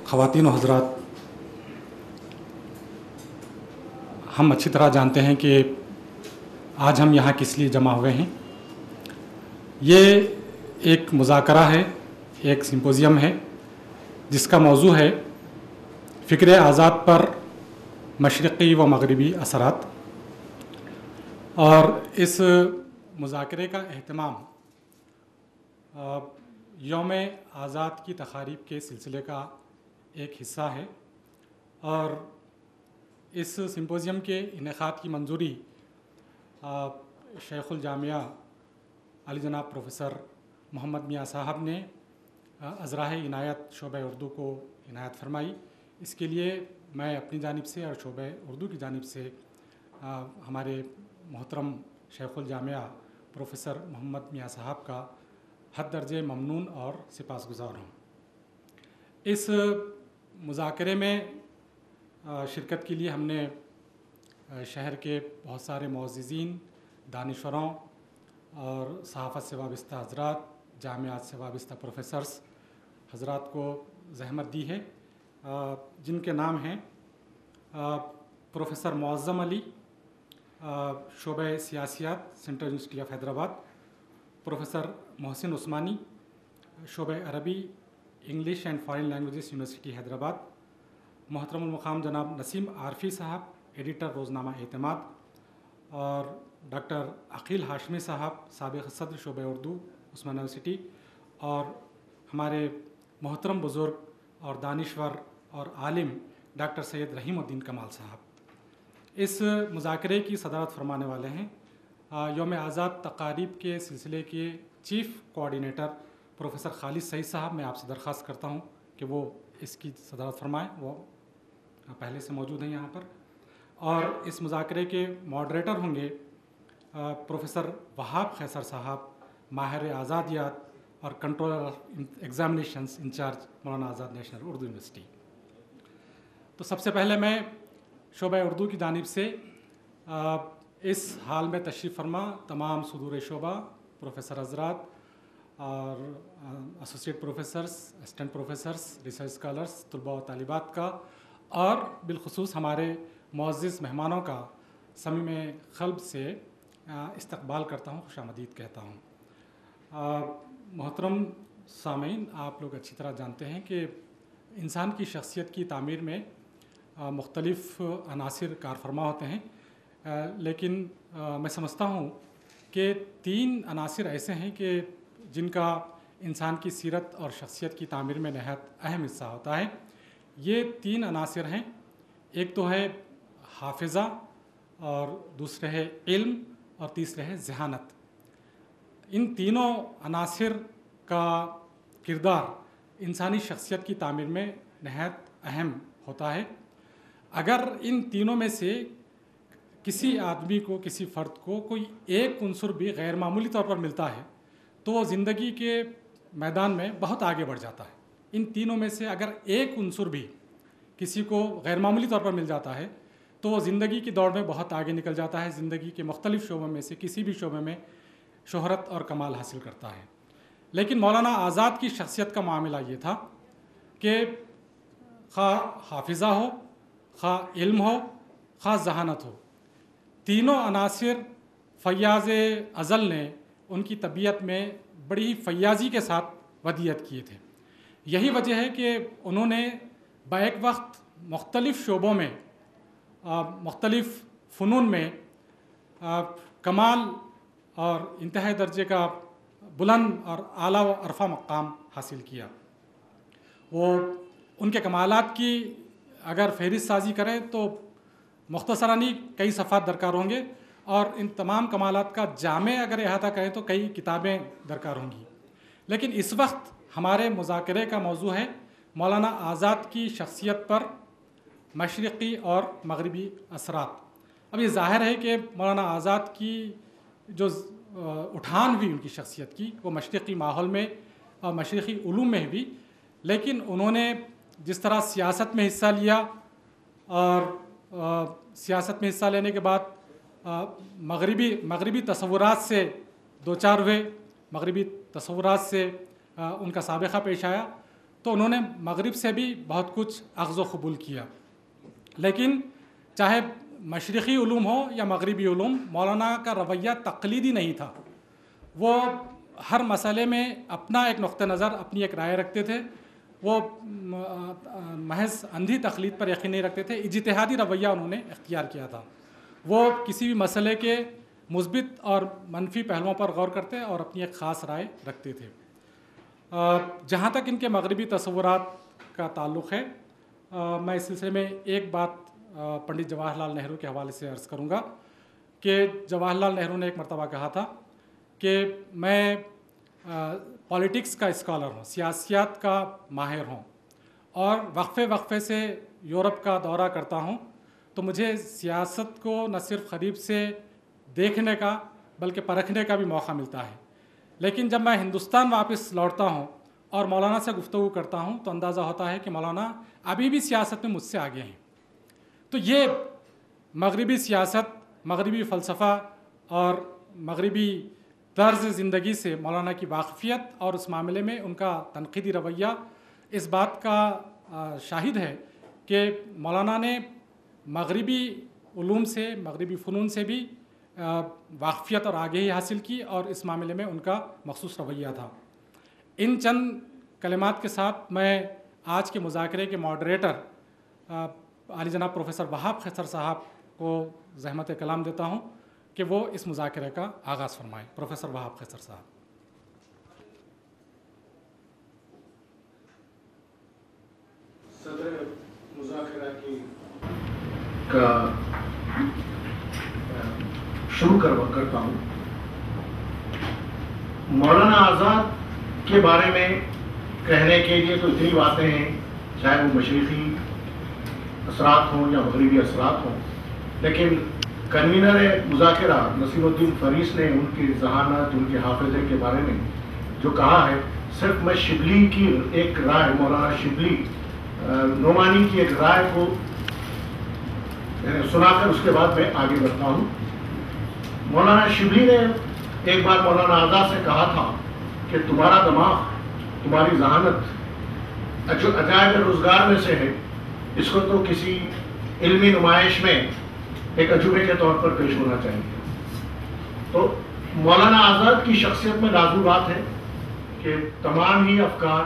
خواتین و حضرات، ہم اچھی طرح جانتے ہیں کہ آج ہم یہاں کس لیے جمع ہوئے ہیں۔ یہ ایک مذاکرہ ہے، ایک سمپوزیم ہے جس کا موضوع ہے فکر آزاد پر مشرقی و مغربی اثرات، اور اس مذاکرے کا اہتمام یوم آزاد کی تقاریب کے سلسلے کا ایک حصہ ہے، اور اس سمپوزیم کے انعقاد کی منظوری شیخ الجامعہ علی جناب پروفیسر محمد میاں صاحب نے عذراء عنایت شعبہ اردو کو عنایت فرمائی۔ اس کے لیے میں اپنی جانب سے اور شعبہ اردو کی جانب سے ہمارے محترم شیخ الجامعہ پروفیسر محمد میاں صاحب کا حد درجے ممنون اور سپاسگزار ہوں۔ اس مذاکرے میں شرکت کے لیے ہم نے شہر کے بہت سارے معززین، دانشوروں اور صحافت سے وابستہ حضرات، جامعات سے وابستہ پروفیسرز حضرات کو زحمت دی ہے، جن کے نام ہیں پروفیسر معظم علی، شعبہ سیاسیات، central university of Hyderabad, professor Mohsin Usmani, شعبہ Arabic, English and foreign languages, university Hyderabad, محترم المقام جناب نسیم عارفی صاحب، ایڈیٹر روزنامہ اعتماد، اور ڈاکٹر عقیل ہاشمی صاحب، سابق صدر شعبہ اردو، عثمان یونیورسٹی، اور ہمارے محترم بزرگ اور دانشور اور عالم ڈاکٹر سید رحیم الدین کمال صاحب اس مذاکرے کی صدارت فرمانے والے ہیں۔ یوم آزاد تقاریب کے سلسلے کے chief coordinator professor Khalid Saeed صاحب، میں آپ سے درخواست کرتا ہوں کہ وہ اس کی صدارت فرمائیں، وہ پہلے سے موجود ہیں یہاں پر۔ اور اس مذاکرے کے ماڈریٹر ہوں گے پروفیسر وہاب خیسر صاحب، ماہر آزادیات اور controller of examinations incharge, Maulana Azad national Urdu university. تو سب سے پہلے میں شعبہ اردو کی جانب سے اس حال میں تشریف فرما تمام صدور شعبہ، پروفیسر حضرات اور associate professors, assistant professors, research scholars, طلباء و طالبات کا، اور بالخصوص ہمارے معزز مہمانوں کا صمیم قلب سے استقبال کرتا ہوں، خوش آمدید کہتا ہوں۔ محترم سامعین، آپ لوگ اچھی طرح جانتے ہیں کہ انسان کی شخصیت کی تعمیر میں مختلف عناصر کار فرما ہوتے ہیں، لیکن میں سمجھتا ہوں کہ 3 عناصر ایسے ہیں کہ جن کا انسان کی سیرت اور شخصیت کی تعمیر میں نہایت اہم حصہ ہوتا ہے۔ یہ 3 عناصر ہیں، ایک تو ہے حافظہ، اور دوسرے ہے علم، اور تیسرے ہے ذہانت۔ ان تینوں عناصر کا کردار انسانی شخصیت کی تعمیر میں نہایت اہم ہوتا ہے۔ اگر ان تینوں میں سے کسی آدمی کو، کسی فرد کو کوئی ایک عنصر بھی غیر معمولی طور پر ملتا ہے تو وہ زندگی کے میدان میں بہت آگے بڑھ جاتا ہے۔ ان تینوں میں سے اگر ایک عنصر بھی کسی کو غیر معمولی طور پر مل جاتا ہے تو وہ زندگی کی دوڑ میں بہت آگے نکل جاتا ہے، زندگی کے مختلف شعبوں میں سے کسی بھی شعبے میں شہرت اور کمال حاصل کرتا ہے۔ لیکن مولانا آزاد کی شخصیت کا معاملہ یہ تھا کہ خواہ حافظہ ہو، خواہ علم ہو، خواہ ذہانت ہو، تینوں عناصر فیاض ازل نے ان کی طبیعت میں بڑی فیاضی کے ساتھ ودیعت کیے تھے۔ یہی وجہ ہے کہ انہوں نے بیک وقت مختلف شعبوں میں، مختلف فنون میں کمال اور انتہائی درجے کا بلند اور اعلیٰ و عرفہ مقام حاصل کیا۔ وہ ان کے کمالات کی اگر فہرست سازی کریں تو مختصراً کئی صفحات درکار ہوں گے، اور ان تمام کمالات کا جامع اگر احاطہ کریں تو کئی کتابیں درکار ہوں گی۔ لیکن اس وقت ہمارے مذاکرے کا موضوع ہے مولانا آزاد کی شخصیت پر مشرقی اور مغربی اثرات۔ اب یہ ظاہر ہے کہ مولانا آزاد کی جو اٹھان ہوئی ان کی شخصیت کی، وہ مشرقی ماحول میں اور مشرقی علوم میں بھی، لیکن انہوں نے جس طرح سیاست میں حصہ لیا، اور سیاست میں حصہ لینے کے بعد مغربی تصورات سے دوچار ہوئے، مغربی تصورات سے ان کا سابقہ پیش آیا، تو انہوں نے مغرب سے بھی بہت کچھ اخذ و قبول کیا. لیکن چاہے مشرقی علوم ہو یا مغربی علوم، مولانا کا رویہ تقلیدی نہیں تھا. وہ ہر مسئلے میں اپنا ایک نقطہ نظر، اپنی ایک رائے رکھتے تھے. وہ محض اندھی تقلید پر یقین نہیں رکھتے تھے، اجتہادی رویہ انہوں نے اختیار کیا تھا. وہ کسی بھی مسئلے کے مثبت اور منفی پہلوؤں پر غور کرتے اور اپنی ایک خاص رائے رکھتے تھے. جہاں تک ان کے مغربی تصورات کا تعلق ہے، میں اس سلسلے میں ایک بات پنڈت جواہر لال نہرو کے حوالے سے عرض کروں گا کہ جواہر لال نہرو نے ایک مرتبہ کہا تھا کہ میں پالیٹکس کا اسکالر ہوں، سیاسیات کا ماہر ہوں، اور وقفے وقفے سے یورپ کا دورہ کرتا ہوں، تو مجھے سیاست کو نہ صرف قریب سے دیکھنے کا بلکہ پرکھنے کا بھی موقع ملتا ہے. لیکن جب میں ہندوستان واپس لوٹتا ہوں اور مولانا سے گفتگو کرتا ہوں تو اندازہ ہوتا ہے کہ مولانا ابھی بھی سیاست میں مجھ سے آگے ہیں. تو یہ مغربی سیاست، مغربی فلسفہ اور مغربی طرز زندگی سے مولانا کی واقفیت اور اس معاملے میں ان کا تنقیدی رویہ اس بات کا شاہد ہے کہ مولانا نے مغربی علوم سے، مغربی فنون سے بھی واقفیت اور آگہی حاصل کی، اور اس معاملے میں ان کا مخصوص رویہ تھا. ان چند کلمات کے ساتھ میں آج کے مذاکرے کے ماڈریٹر عالی جناب پروفیسر وہاب خضر صاحب کو زحمت کلام دیتا ہوں کہ وہ اس مذاکرے کا آغاز فرمائیں. پروفیسر وہاب خضر صاحب. صدر مذاکرہ کا شروع کرتا ہوں. مولانا آزاد کے بارے میں کہنے کے لیے تو اتنی باتیں ہیں، چاہے وہ مشرقی اثرات ہوں یا مغربی اثرات ہوں، لیکن کنوینر مذاکرہ نصیر الدین فریس نے ان کی ذہانت، ان کے حافظے کے بارے میں جو کہا ہے، صرف میں شبلی کی ایک رائے، مولانا شبلی نعمانی کی ایک رائے کو سنا کر اس کے بعد میں آگے بڑھتا ہوں. مولانا شبلی نے ایک بار مولانا آزاد سے کہا تھا کہ تمہارا دماغ، تمہاری ذہانت عجائب روزگار میں سے ہے، اس کو تو کسی علمی نمائش میں ایک عجوبے کے طور پر پیش ہونا چاہیے. تو مولانا آزاد کی شخصیت میں لازمی بات ہے کہ تمام ہی افکار،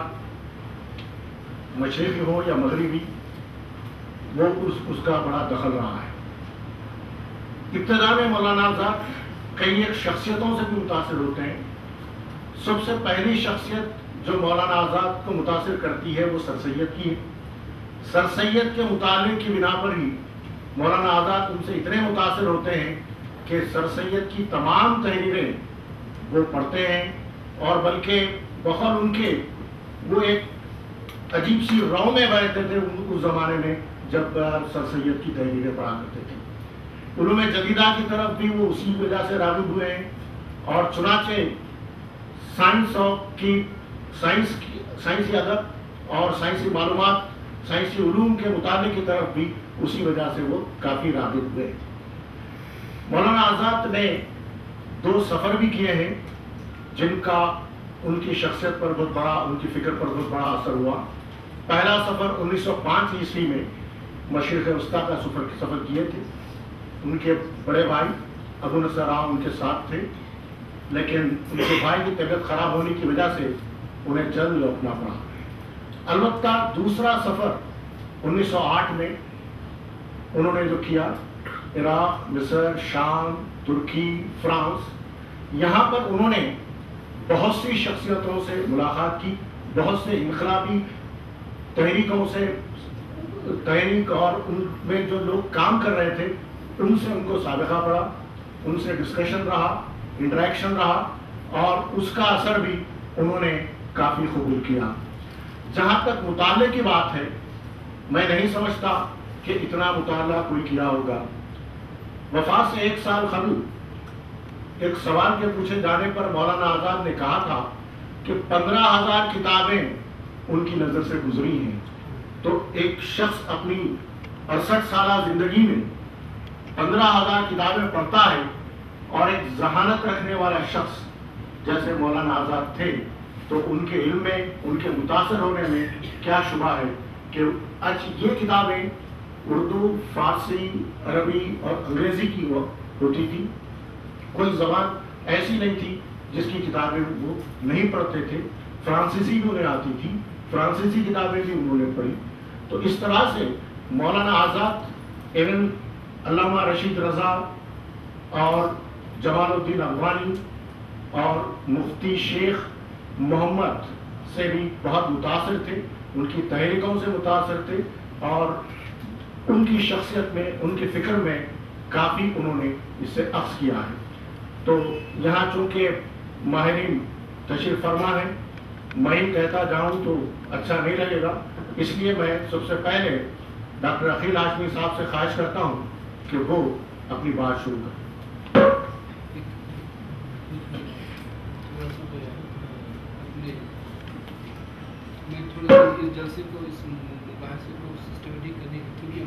مشرقی ہو یا مغربی، وہ اس کا بڑا دخل رہا ہے. ابتدا میں مولانا آزاد کئی ایک شخصیتوں سے بھی متاثر ہوتے ہیں. سب سے پہلی شخصیت جو مولانا آزاد کو متاثر کرتی ہے وہ سر سید کی ہے. سر سید کے مطالعے کی بنا پر ہی مولانا آزاد ان سے اتنے متاثر ہوتے ہیں کہ سر سید کی تمام تحریریں وہ پڑھتے ہیں، اور بلکہ بقول ان کے وہ ایک عجیب سی رو میں بیٹھتے تھے اس زمانے میں جب سر سید کی تحریریں پڑھا کرتے تھے. علوم جدیدہ کی طرف بھی وہ اسی وجہ سے راغب ہوئے ہیں، اور چنانچہ سائنسی ادب اور سائنسی معلومات، سائنسی علوم کے مطالعے کی طرف بھی اسی وجہ سے وہ کافی راغب ہوئے. مولانا آزاد نے 2 سفر بھی کیے ہیں جن کا ان کی شخصیت پر بہت بڑا، ان کی فکر پر بہت بڑا اثر ہوا. پہلا سفر 1905 عیسوی میں مشرق وسطیٰ کا سفر کیے تھے. ان کے بڑے بھائی ابو نصر راؤ ان کے ساتھ تھے، لیکن ان کے بھائی کی طبیعت خراب ہونے کی وجہ سے انہیں جلد لوٹنا پڑا. البتہ دوسرا سفر 1908 میں انہوں نے جو کیا، عراق، مصر، شام، ترکی، فرانس، یہاں پر انہوں نے بہت سی شخصیتوں سے ملاقات کی، بہت سے انقلابی تحریکوں سے تحریک، اور ان میں جو لوگ کام کر رہے تھے ان سے ان کو سابقہ پڑا، ان سے ڈسکشن رہا، انٹریکشن رہا، اور اس کا اثر بھی انہوں نے کافی قبول کیا. جہاں تک مطالعے کی بات ہے، میں نہیں سمجھتا کہ اتنا مطالعہ کوئی کیا ہوگا. وفات سے 1 سال قبل ایک سوال کے پوچھے جانے پر مولانا آزاد نے کہا تھا کہ 15,000 کتابیں ان کی نظر سے گزری ہیں. تو ایک شخص اپنی 68 سالہ زندگی میں 15,000 کتابیں پڑھتا ہے، اور ایک ذہانت رکھنے والا شخص جیسے مولانا آزاد تھے تو ان کے علم میں، ان کے متاثر ہونے میں کیا شبہ ہے کہ یہ کتابیں اردو، فارسی، عربی اور انگریزی کی ہوتی تھی. کوئی زبان ایسی نہیں تھی جس کی کتابیں وہ نہیں پڑھتے تھے. فرانسیسی بھی انہیں آتی تھی، فرانسیسی کتابیں بھی انہوں نے پڑھی. تو اس طرح سے مولانا آزاد ایون علامہ رشید رضا اور جمال الدین افغانی اور مفتی شیخ محمد سے بھی بہت متاثر تھے، ان کی تحریکوں سے متاثر تھے، اور ان کی شخصیت میں، ان کے فکر میں کافی انہوں نے اس سے اخذ کیا ہے. تو یہاں چونکہ ماہرین تشریف فرما ہے، میں ہی کہتا جاؤں تو اچھا نہیں لگے گا، اس لیے میں سب سے پہلے ڈاکٹر عقیل ہاشمی صاحب سے خواہش کرتا ہوں کہ وہ اپنی بات شروع کریں. میں تھوڑا سا اس جلسے کو، اس مباحثے کو سسٹمیٹک کرنے کی، کیونکہ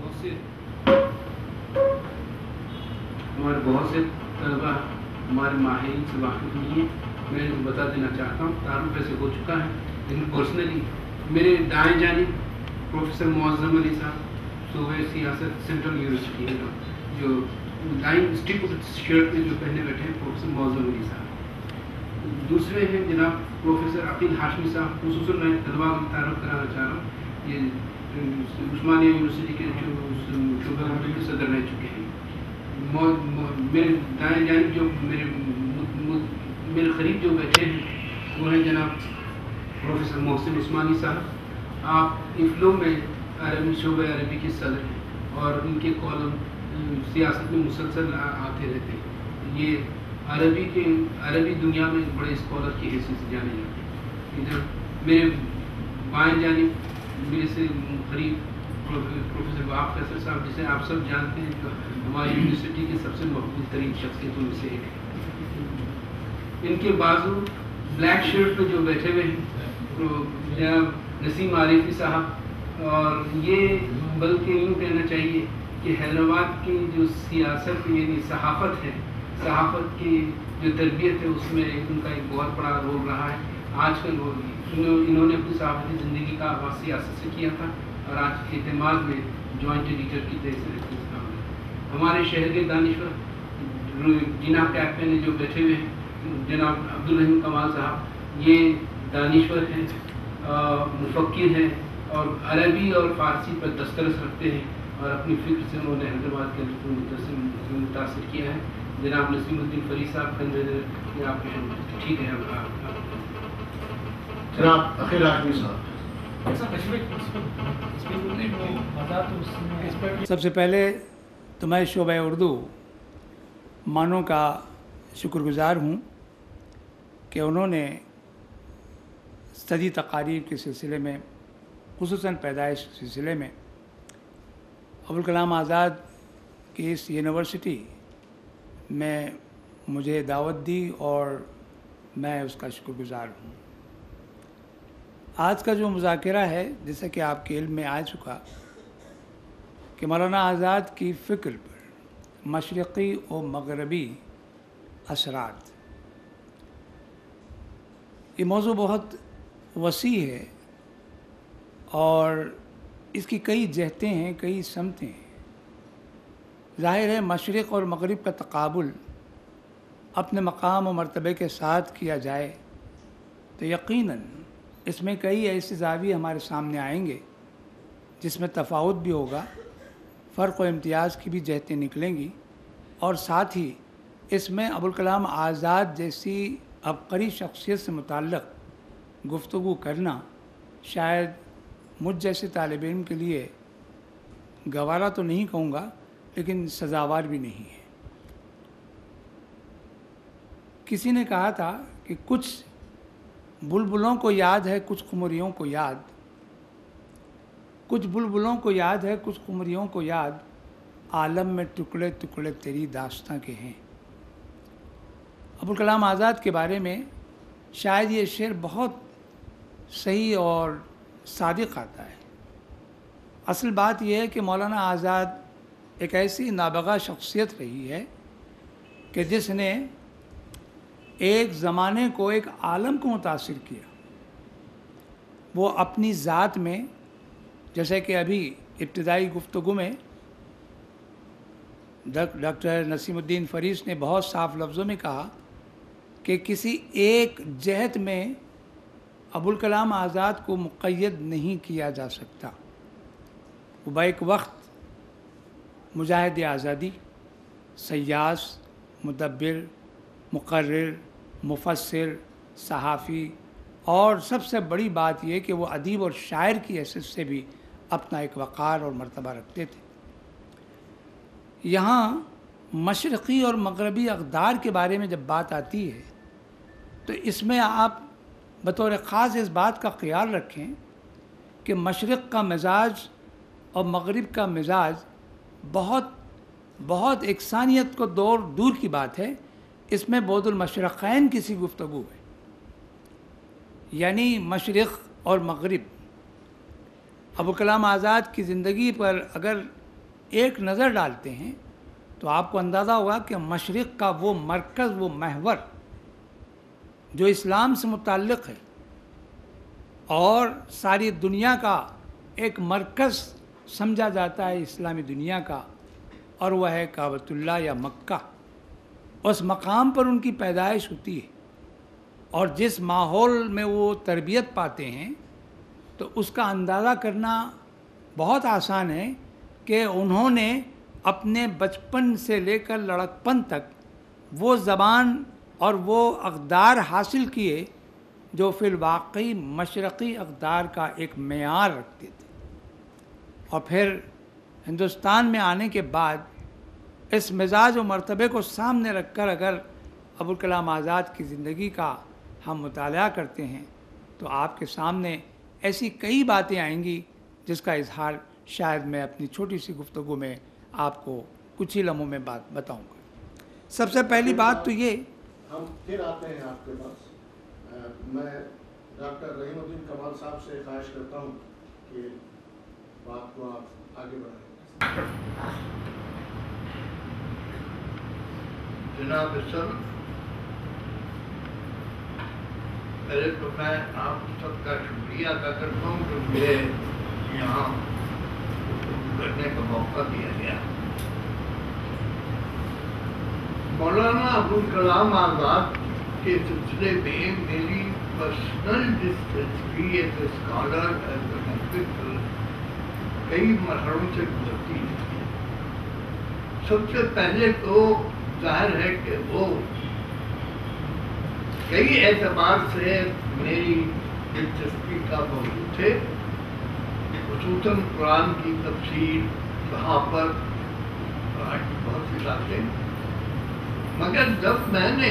ہمارے بہت سے طلبہ ہمارے ماہرین سے واقف نہیں ہیں. میں بتا دینا چاہتا ہوں، تعارف ایسے ہو چکا ہے، لیکن پرسنلی میرے دائیں جانب پروفیسر معظم علی صاحب، صوبہ سیاست سینٹرل یونیورسٹی ہے، جو لائن اسٹک شرٹ میں جو پہنے بیٹھے ہیں پروفیسر معظم علی صاحب. دوسرے ہیں جناب پروفیسر عقیل ہاشمی صاحب. خصوصاً میں طلبا کو تعارف کرانا چاہ رہا ہوں، یہ عثمانیہ یونیورسٹی کے شعبہ کے صدر رہ چکے ہیں. میرے دائیں جانب جو میرے قریب جو بیٹھے ہیں وہ ہیں جناب پروفیسر محسن عثمانی صاحب. آپ افلو میں عربی شعبہ عربی کے صدر ہیں اور ان کے کالم سیاست میں مسلسل آتے رہتے ہیں. یہ عربی دنیا میں بڑے اسکالر کی حیثیت سے جانے جاتے ہیں. ادھر میرے بائیں جانب میرے سے قریب پروفیسر وہاب فیصل صاحب، جسے آپ سب جانتے ہیں، جو ہماری یونیورسٹی کے سب سے مقبول ترین شخصیتوں میں سے ایک ہے. ان کے بازو بلیک شرٹ میں جو بیٹھے ہوئے ہیں جناب نسیم عارفی صاحب. اور یہ بلکہ یوں کہنا چاہیے کہ حیدرآباد کی جو سیاست یعنی صحافت ہے، صحافت کی جو تربیت ہے، اس میں ان کا ایک بہت بڑا رول رہا ہے. آج کل انہوں نے اپنی صحافتی زندگی کا آغاز سیاست سے کیا تھا اور آج اعتماد میں جوائنٹ ایڈیٹر کی طرح سے ہمارے شہر کے دانشور جینا کیپ میں جو بیٹھے ہوئے ہیں جناب عبدالرحیم کمال صاحب، یہ دانشور ہیں، مفکر ہیں اور عربی اور فارسی پر دسترس رکھتے ہیں اور اپنی فکر سے انہوں نے حیدرآباد کے متاثر کیا ہے. جناب نسیم الدین فرید صاحب کا آپ ٹھیک ہے. جناب عقیل ہاشمی صاحب. سب سے پہلے تو میں شعبہ اردو مانوں کا شکر گزار ہوں کہ انہوں نے صدی تقاریب کے سلسلے میں، خصوصاً پیدائش کے سلسلے میں، ابوالکلام آزاد کی اس یونیورسٹی میں مجھے دعوت دی اور میں اس کا شکر گزار ہوں. آج کا جو مذاکرہ ہے، جیسا کہ آپ کے علم میں آ چکا کہ مولانا آزاد کی فکر پر مشرقی و مغربی اثرات، یہ موضوع بہت وسیع ہے اور اس کی کئی جہتیں ہیں، کئی سمتیں ہیں. ظاہر ہے مشرق اور مغرب کا تقابل اپنے مقام و مرتبے کے ساتھ کیا جائے تو یقیناً اس میں کئی ایسے زاویے ہمارے سامنے آئیں گے جس میں تفاوت بھی ہوگا، فرق و امتیاز کی بھی جہتیں نکلیں گی، اور ساتھ ہی اس میں ابوالکلام آزاد جیسی عبقری شخصیت سے متعلق گفتگو کرنا شاید مجھ جیسے طالب علم کے لیے گوارا تو نہیں کہوں گا، لیکن سزاوار بھی نہیں ہے. کسی نے کہا تھا کہ کچھ بلبلوں کو یاد ہے کچھ قمریوں کو یاد، کچھ بلبلوں کو یاد ہے کچھ قمریوں کو یاد، عالم میں ٹکڑے ٹکڑے تیری داستاں کے ہیں. ابوالکلام آزاد کے بارے میں شاید یہ شعر بہت صحیح اور صادق آتا ہے. اصل بات یہ ہے کہ مولانا آزاد ایک ایسی نابغہ شخصیت رہی ہے کہ جس نے ایک زمانے کو، ایک عالم کو متاثر کیا. وہ اپنی ذات میں، جیسے کہ ابھی ابتدائی گفتگو میں ڈاکٹر نسیم الدین فریس نے بہت صاف لفظوں میں کہا کہ کسی ایک جہت میں ابوالکلام آزاد کو مقید نہیں کیا جا سکتا. وہ بیک وقت مجاہد آزادی، سیاس، مدبر، مقرر، مفسر، صحافی، اور سب سے بڑی بات یہ کہ وہ ادیب اور شاعر کی حیثیت سے بھی اپنا ایک وقار اور مرتبہ رکھتے تھے. یہاں مشرقی اور مغربی اقدار کے بارے میں جب بات آتی ہے تو اس میں آپ بطور خاص اس بات کا خیال رکھیں کہ مشرق کا مزاج اور مغرب کا مزاج بہت یکسانیت کو دور کی بات ہے. اس میں بعد المشرقین کی سی گفتگو ہے، یعنی مشرق اور مغرب. ابوالکلام آزاد کی زندگی پر اگر ایک نظر ڈالتے ہیں تو آپ کو اندازہ ہوگا کہ مشرق کا وہ مرکز، وہ محور جو اسلام سے متعلق ہے اور ساری دنیا کا ایک مرکز سمجھا جاتا ہے اسلامی دنیا کا، اور وہ ہے کعبۃ اللہ یا مکہ. اس مقام پر ان کی پیدائش ہوتی ہے اور جس ماحول میں وہ تربیت پاتے ہیں تو اس کا اندازہ کرنا بہت آسان ہے کہ انہوں نے اپنے بچپن سے لے کر لڑکپن تک وہ زبان اور وہ اقدار حاصل کیے جو فی الواقع مشرقی اقدار کا ایک معیار رکھتے تھے. اور پھر ہندوستان میں آنے کے بعد اس مزاج و مرتبے کو سامنے رکھ کر اگر ابوالکلام آزاد کی زندگی کا ہم مطالعہ کرتے ہیں تو آپ کے سامنے ایسی کئی باتیں آئیں گی جس کا اظہار شاید میں اپنی چھوٹی سی گفتگو میں آپ کو کچھ ہی لمحوں میں بات بتاؤں گا. سب سے پہلی بات تو یہ، ہم پھر آتے ہیں آپ کے پاس. میں ڈاکٹر رحیم الدین کمال صاحب سے خواہش کرتا ہوں کہ بات کو آپ آگے بڑھائیں. جناب سر، پہلے تو میں آپ سب کا شکریہ ادا کرتا ہوں کہ مجھے یہاں کرنے کا موقع دیا گیا. مولانا ابوالکلام آزاد کے سلسلے میں میری پرسنل دلچسپی as a scholar as a محقق کئی مرحلوں سے گزرتی ہے. سب سے پہلے تو ظاہر ہے کہ وہ کئی اعتبار سے میری دلچسپی کا موضوع تھے، خصوصاً قرآن کی تفسیر، صحافت، بہت سی باتیں. مگر جب میں نے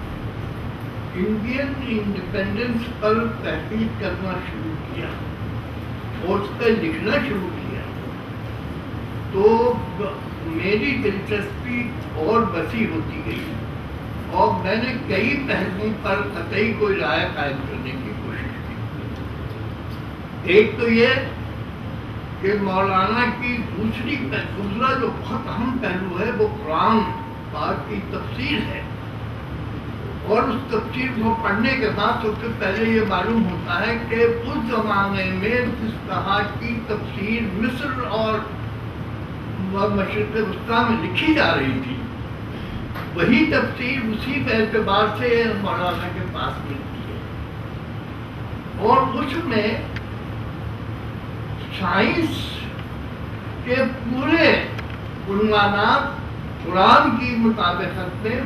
انڈین انڈیپینڈنس پر تحقیق کرنا شروع کیا اور اس پہ لکھنا شروع کیا تو میری دلچسپی اور وسیع ہوتی گئی اور میں نے کئی پہلوؤں پر قطعی کوئی رائے قائم کرنے کی کوشش کی. ایک تو یہ کہ مولانا کی دوسرا جو بہت اہم پہلو ہے وہ قرآن پاک کی تفسیر ہے، اور اس تفسیر کو پڑھنے کے بعد سب سے پہلے یہ معلوم ہوتا ہے کہ اس زمانے میں جس طرح کی تفسیر مصر اور مشرق وسطیٰ میں لکھی جا رہی تھی وہی تفسیر اسی اعتبار سے مولانا کے پاس ملتی ہے، اور اس میں سائنس کے پورے عنوانات قرآن کی مطابقت میں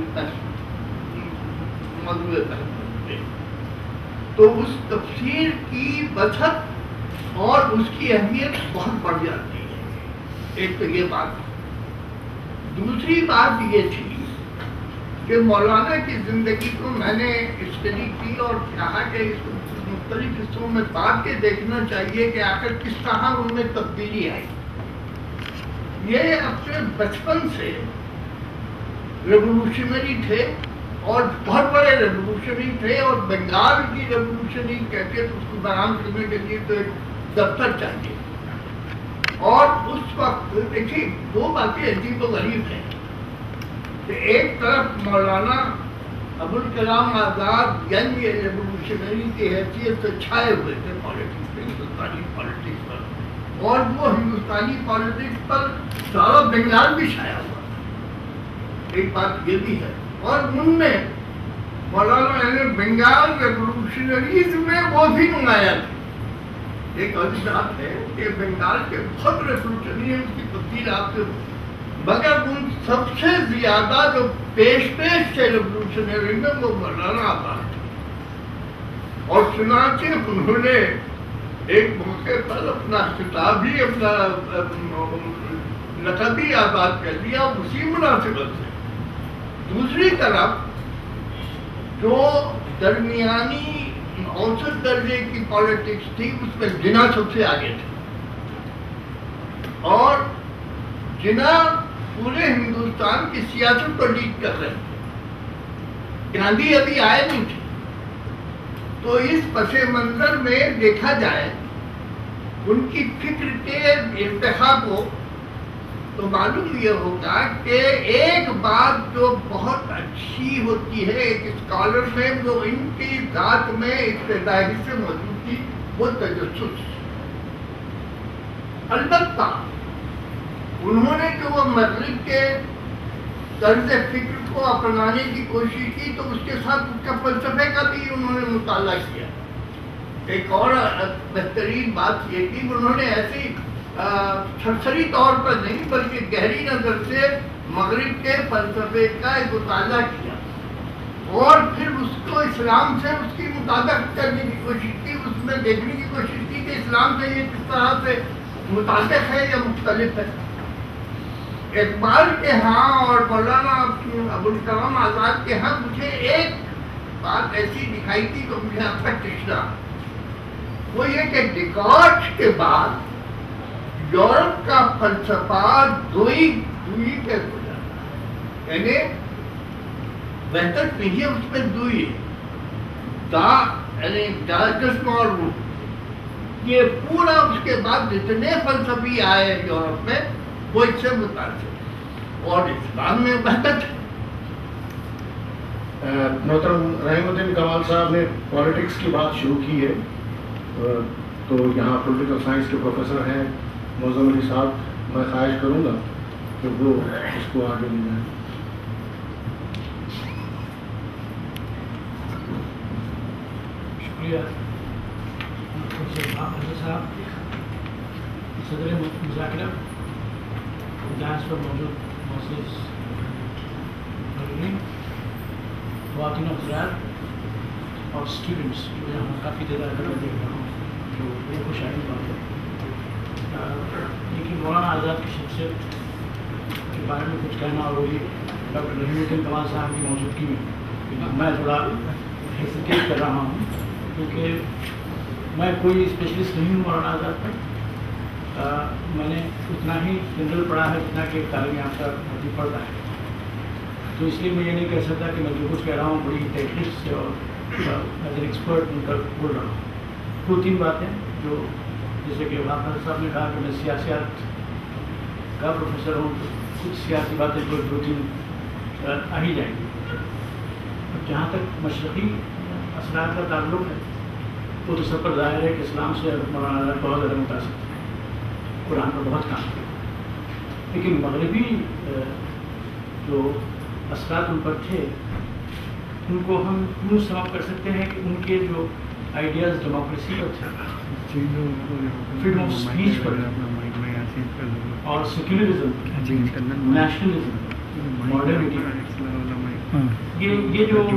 موضوع تھے. تو اس تفسیر کی وسعت اور اس کی اہمیت بہت بڑھ جاتی ہے. ایک تو یہ بات. دوسری بات یہ تھی کہ مولانا کی زندگی کو میں نے اسٹڈی کی اور کہا کہ اس کو مختلف حصوں میں بات کے دیکھنا چاہیے کہ آخر کس طرح ان میں تبدیلی آئی. یہ اپنے بچپن سے ریولوشنری تھے اور بہت بڑے ریولوشنری تھے، اور بنگال کی ریولوشنری کیفیت اس کو بیان کرنے کے لیے تو ایک دفتر چاہیے. اور اس وقت دیکھیے دو باتیں عجیب و غریب ہیں کہ ایک طرف مولانا ابوالکلام آزاد ینگ ریولیوشنری کی حیثیت سے چھائے ہوئے تھے پالیٹکس میں، ہندوستانی پالیٹکس پر، اور وہ ہندوستانی پالیٹکس پر سارا بنگال بھی چھایا ہوا تھا، ایک بات یہ بھی ہے۔ اور ان میں مولانا بنگال ریولیوشنریز میں وہ بھی نمایاں تھے۔ ایک اور بات ہے کہ بنگال کے بہت ریولیوشنری ہیں، اس کی تفصیل آپ سے، مگر ان سب سے زیادہ جو پیش سے ریولیوشنری میں وہ مولانا آزاد تھے، اور چنانچہ انہوں نے ایک موقع پر اپنا خطاب ہی، اپنا لقب ہی آزاد کر دیا اسی مناسبت سے۔ دوسری طرف جو درمیانی اوسط درجے کی پالیٹکس تھی اس میں جناح سب سے آگے تھے، اور جناح پورے ہندوستان کی سیاست کو لیڈ کر رہے تھے، گاندھی ابھی آئے نہیں تھے۔ تو اس پس منظر میں دیکھا جائے ان کی فکر کے ارتقاء کو تو معلوم یہ ہوگا کہ ایک بات جو بہت اچھی ہوتی ہے ایک اسکالر میں، وہ ان کی ذات میں ابتدائی سے موجود تھی، وہ تجسس۔ البتہ انہوں نے جو وہ مغرب کے طرز فکر کو اپنانے کی کوشش کی تو اس کے ساتھ اس کا فلسفے کا بھی انہوں نے مطالعہ کیا۔ ایک اور بہترین بات یہ کہ انہوں نے ایسی سرسری طور پر نہیں بلکہ گہری نظر سے مغرب کے فلسفے کا ایک مطالعہ کیا، اور پھر اس کو اسلام سے اس کی مطابقت کرنے کی کوشش کی، اس میں دیکھنے کی کوشش کی کہ اسلام سے یہ کس طرح سے مطابق ہے یا مختلف ہے۔ اقبال کے ہاں اور مولانا ابوالکلام آزاد کے ہاں مجھے ایک بات ایسی دکھائی تھی تو مجھے اب تک تشنا، وہ یہ کہ ڈیکارٹ کے بعد یورپ کا فلسفہ دوئی پہ ہو جاتا ہے، یعنی بہتر نہیں ہے اس میں دوئی یعنی جسم اور روح، یہ پورا اس کے بعد جتنے فلسفی آئے یورپ میں وہ اس سے متاثر، اور اسلام میں بہتر ہے۔ محترم رحیم الدین کمال صاحب نے پالیٹکس کی بات شروع کی ہے، تو یہاں پولیٹیکل سائنس کے پروفیسر ہیں معظم علی صاحب، میں خواہش کروں گا کہ وہ اس کو آگے لے جائیں۔ شکریہ صاحب، صدر مذاکرہ جہاز پر موجود معزز خواتین و حضرات اور اسٹوڈنٹس جو یہاں کافی تعداد میں دیکھ رہا ہوں، جو بڑی خوش آئی بات ہے۔ لیکن مولانا آزاد کی شخصیت کے بارے میں کچھ کہنا، اور وہی ڈاکٹر رحیم الدین کمال صاحب کی موجودگی میں میں تھوڑا ہیسیٹیٹ کر رہا ہوں، کیونکہ میں کوئی اسپیشلسٹ نہیں ہوں مولانا آزاد پر۔ میں نے اتنا ہی جنرل پڑھا ہے جتنا کہ تعلیم یافتہ آدمی پڑھتا ہے، تو اس لیے میں یہ نہیں کہہ سکتا کہ میں جو کچھ کہہ رہا ہوں بڑی ٹیکنکس سے اور ایز این ایکسپرٹ ان کا بول رہا ہوں۔ دو تین باتیں جو جیسے کہ وہاں صاحب نے کہا کہ میں سیاست کا پروفیسر ہوں، تو کچھ سیاسی باتیں جو دو تین آ ہی جائیں گی۔ جہاں تک مشرقی اثرات کا تعلق ہے وہ تو سب پر ظاہر ہے کہ اسلام سے مولانا آزاد بہت زیادہ متاثر تھے، قرآن پر بہت کام کیا، لیکن مغربی جو اثرات ان پر تھے ان کو ہم یوں سم کر سکتے ہیں کہ ان کے جو آئیڈیاز ڈیموکریسی پر تھے، فریڈم آف اسپیچ پر، اور سیکولرزم، نیشنلزم، ماڈرنٹی، یہ جو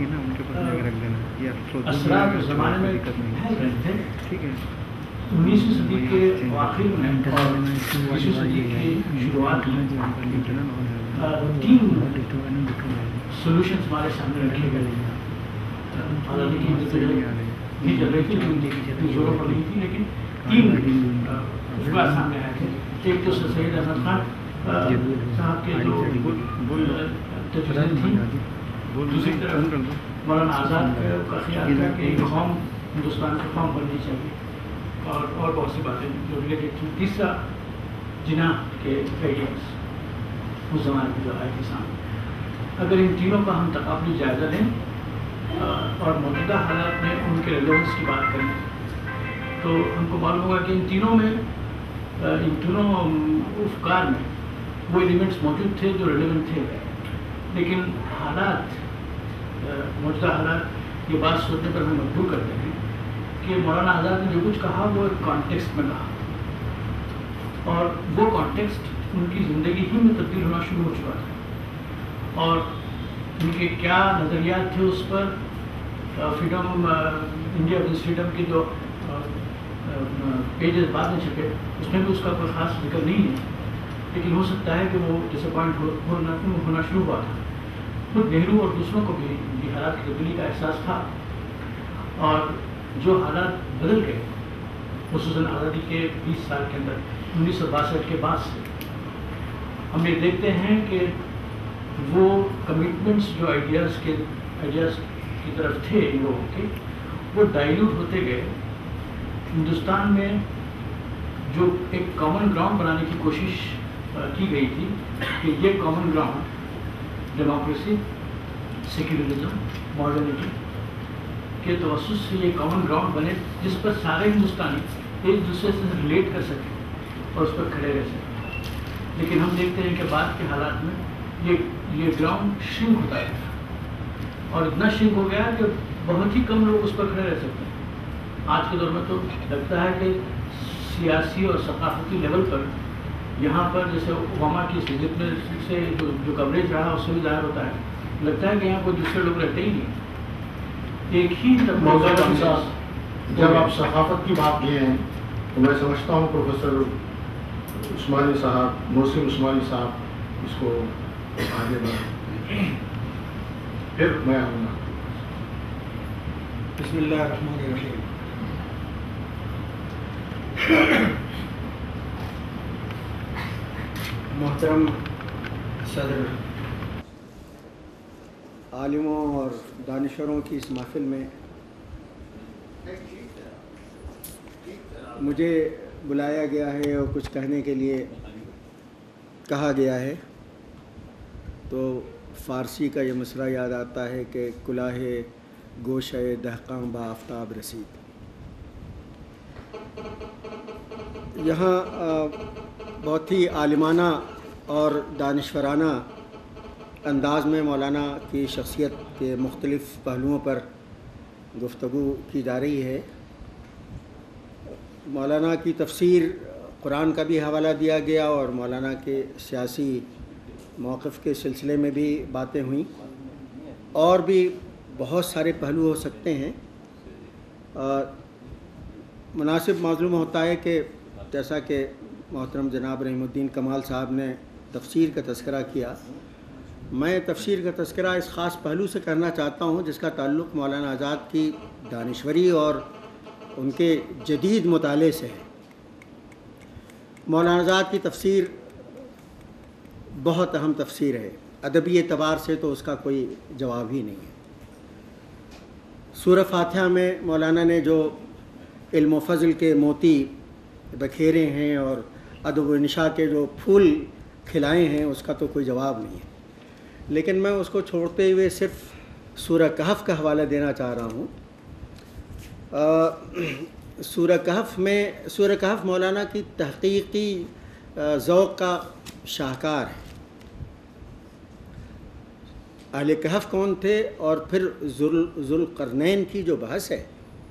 اثرات اس زمانے میں رہے تھے 19ویں صدی کے آخر میں اور 20ویں صدی کی شروعات میں تین سولوشنز ہمارے سامنے رکھے گئے۔ حالانکہ یہ چل رہی تھی اتنی زوروں پر نہیں تھی، لیکن تین اس بات سامنے آئے تھے۔ ایک تو سید احمد خان صاحب کے جو تجویز تھی، دوسری طرف مولانا آزاد کا خیال تھا کہ ایک قوم ہندوستان کی قوم بننی چاہیے، اور بہت سی باتیں جو ریلیٹڈ تھیں۔ تیسرا جناح کے آئیڈیاز اس زمانے میں جو آئے تھے سامنے، اگر ان تینوں کا ہم تقابلی جائزہ لیں اور موجودہ حالات میں ان کے ریلیونس کی بات کریں تو ہم کو معلوم ہوگا کہ ان تینوں افکار میں وہ ایلیمنٹس موجود تھے جو ریلیونٹ تھے، لیکن موجودہ حالات یہ بات سوچنے پر ہمیں مجبور کرتے ہیں کہ مولانا آزاد نے جو کچھ کہا وہ ایک کانٹیکسٹ میں کہا، اور وہ کانٹیکسٹ ان کی زندگی ہی میں تبدیل ہونا شروع ہو چکا تھا، اور ان کے کیا نظریات تھے اس پر فریڈم انڈیا ورسز فریڈم کے جو پیجز بعد میں چھپے اس میں بھی اس کا کوئی خاص ذکر نہیں ہے، لیکن ہو سکتا ہے کہ وہ ڈس اپوائنٹ ہونا شروع ہوا تھا۔ خود نہرو اور دوسروں کو بھی ان کی حالات کی تبدیلی کا احساس تھا، اور جو حالات بدل گئے خصوصاً آزادی کے 20 سال کے اندر 1962 کے بعد سے ہم یہ دیکھتے ہیں کہ وہ کمٹمنٹس جو آئیڈیاز کی طرف تھے ان لوگوں کے، وہ ڈائلیوٹ ہوتے گئے۔ ہندوستان میں جو ایک کامن گراؤنڈ بنانے کی کوشش کی گئی تھی کہ یہ common ground democracy, secularism, modernity کے توسط سے یہ کامن گراؤنڈ بنے جس پر سارے ہندوستانی ایک دوسرے سے ریلیٹ کر سکیں اور اس پر کھڑے رہ سکیں، لیکن ہم دیکھتے ہیں کہ بعد کے حالات میں یہ گراؤنڈ شرنک ہوتا ہے، اور اتنا شرنک ہو گیا کہ بہت ہی کم لوگ اس پر کھڑے رہ سکتے ہیں۔ آج کے دور میں تو لگتا ہے کہ سیاسی اور ثقافتی لیول پر یہاں پر جیسے اوباما کی جتنے سے جو کوریج رہا اس سے بھی ظاہر ہوتا ہے، لگتا ہے کہ یہاں کوئی دوسرے لوگ رہتے ہی نہیں، ایک ہی جب آپ ثقافت کی بات کیے ہیں تو میں سمجھتا ہوں پروفیسر عثمانی صاحب، محسن عثمانی صاحب اس کو آگے بڑھیں، پھر میں آؤں گا۔ بسم اللہ الرحمن الرحیم۔ محترم صدر، عالموں اور دانشوروں کی اس محفل میں مجھے بلایا گیا ہے اور کچھ کہنے کے لیے کہا گیا ہے، تو فارسی کا یہ مصرع یاد آتا ہے کہ کلاه گوشہ دہقاں با آفتاب رسید۔ یہاں بہت ہی عالمانہ اور دانشورانہ انداز میں مولانا کی شخصیت کے مختلف پہلوؤں پر گفتگو کی جا رہی ہے۔ مولانا کی تفسیر قرآن کا بھی حوالہ دیا گیا اور مولانا کے سیاسی موقف کے سلسلے میں بھی باتیں ہوئیں، اور بھی بہت سارے پہلو ہو سکتے ہیں۔ مناسب معلوم ہوتا ہے کہ جیسا کہ محترم جناب رحیم الدین کمال صاحب نے تفسیر کا تذکرہ کیا، میں تفسیر کا تذکرہ اس خاص پہلو سے کرنا چاہتا ہوں جس کا تعلق مولانا آزاد کی دانشوری اور ان کے جدید مطالعے سے ہے۔ مولانا آزاد کی تفسیر بہت اہم تفسیر ہے، ادبی اعتبار سے تو اس کا کوئی جواب ہی نہیں ہے۔ سورہ فاتحہ میں مولانا نے جو علم و فضل کے موتی بکھیرے ہیں اور ادب و نشا کے جو پھول کھلائے ہیں اس کا تو کوئی جواب نہیں ہے، لیکن میں اس کو چھوڑتے ہوئے صرف سورہ کہف کا حوالہ دینا چاہ رہا ہوں۔ سورہ کہف مولانا کی تحقیقی ذوق کا شاہکار ہے۔ اہل کہف کون تھے اور پھر ذوالقرنین کی جو بحث ہے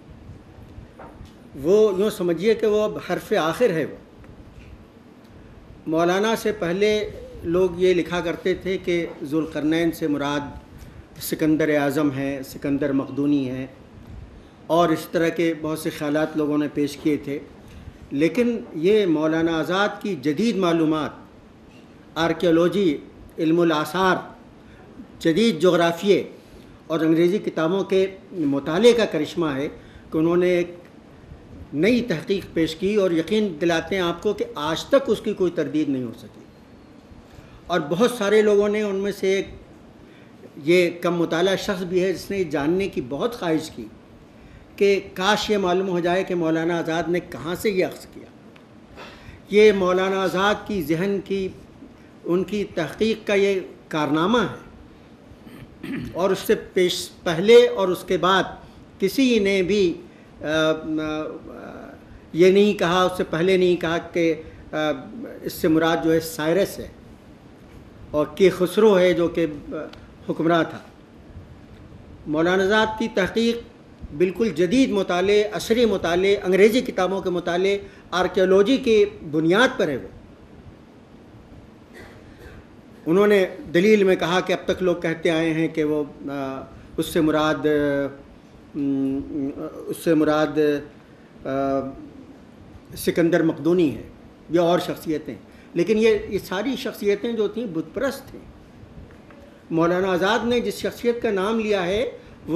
وہ یوں سمجھیے کہ وہ اب حرف آخر ہے۔ وہ مولانا سے پہلے لوگ یہ لکھا کرتے تھے کہ ذوالقرنین سے مراد سکندر اعظم ہے، سکندر مقدونی ہے، اور اس طرح کے بہت سے خیالات لوگوں نے پیش کیے تھے، لیکن یہ مولانا آزاد کی جدید معلومات، آرکیولوجی، علم الآثار، جدید جغرافیے اور انگریزی کتابوں کے مطالعے کا کرشمہ ہے کہ انہوں نے ایک نئی تحقیق پیش کی، اور یقین دلاتے ہیں آپ کو کہ آج تک اس کی کوئی تردید نہیں ہو سکی۔ اور بہت سارے لوگوں نے، ان میں سے ایک یہ کم مطالعہ شخص بھی ہے جس نے یہ جاننے کی بہت خواہش کی کہ کاش یہ معلوم ہو جائے کہ مولانا آزاد نے کہاں سے یہ اخذ کیا۔ یہ مولانا آزاد کی ذہن کی، ان کی تحقیق کا یہ کارنامہ ہے اور اس سے پہلے اور اس کے بعد کسی نے بھی یہ نہیں کہا، اس سے پہلے نہیں کہا کہ اس سے مراد جو ہے سائرس ہے اور کہ خسرو ہے جو کہ حکمراں تھا۔ مولانا آزاد کی تحقیق بالکل جدید مطالعے، عصری مطالعے، انگریزی کتابوں کے مطالعے، آرکیولوجی کی بنیاد پر ہے۔ انہوں نے دلیل میں کہا کہ اب تک لوگ کہتے آئے ہیں کہ وہ اس سے مراد سکندر مقدونی ہے یا اور شخصیتیں، لیکن یہ ساری شخصیتیں جو تھیں بت پرست تھیں۔ مولانا آزاد نے جس شخصیت کا نام لیا ہے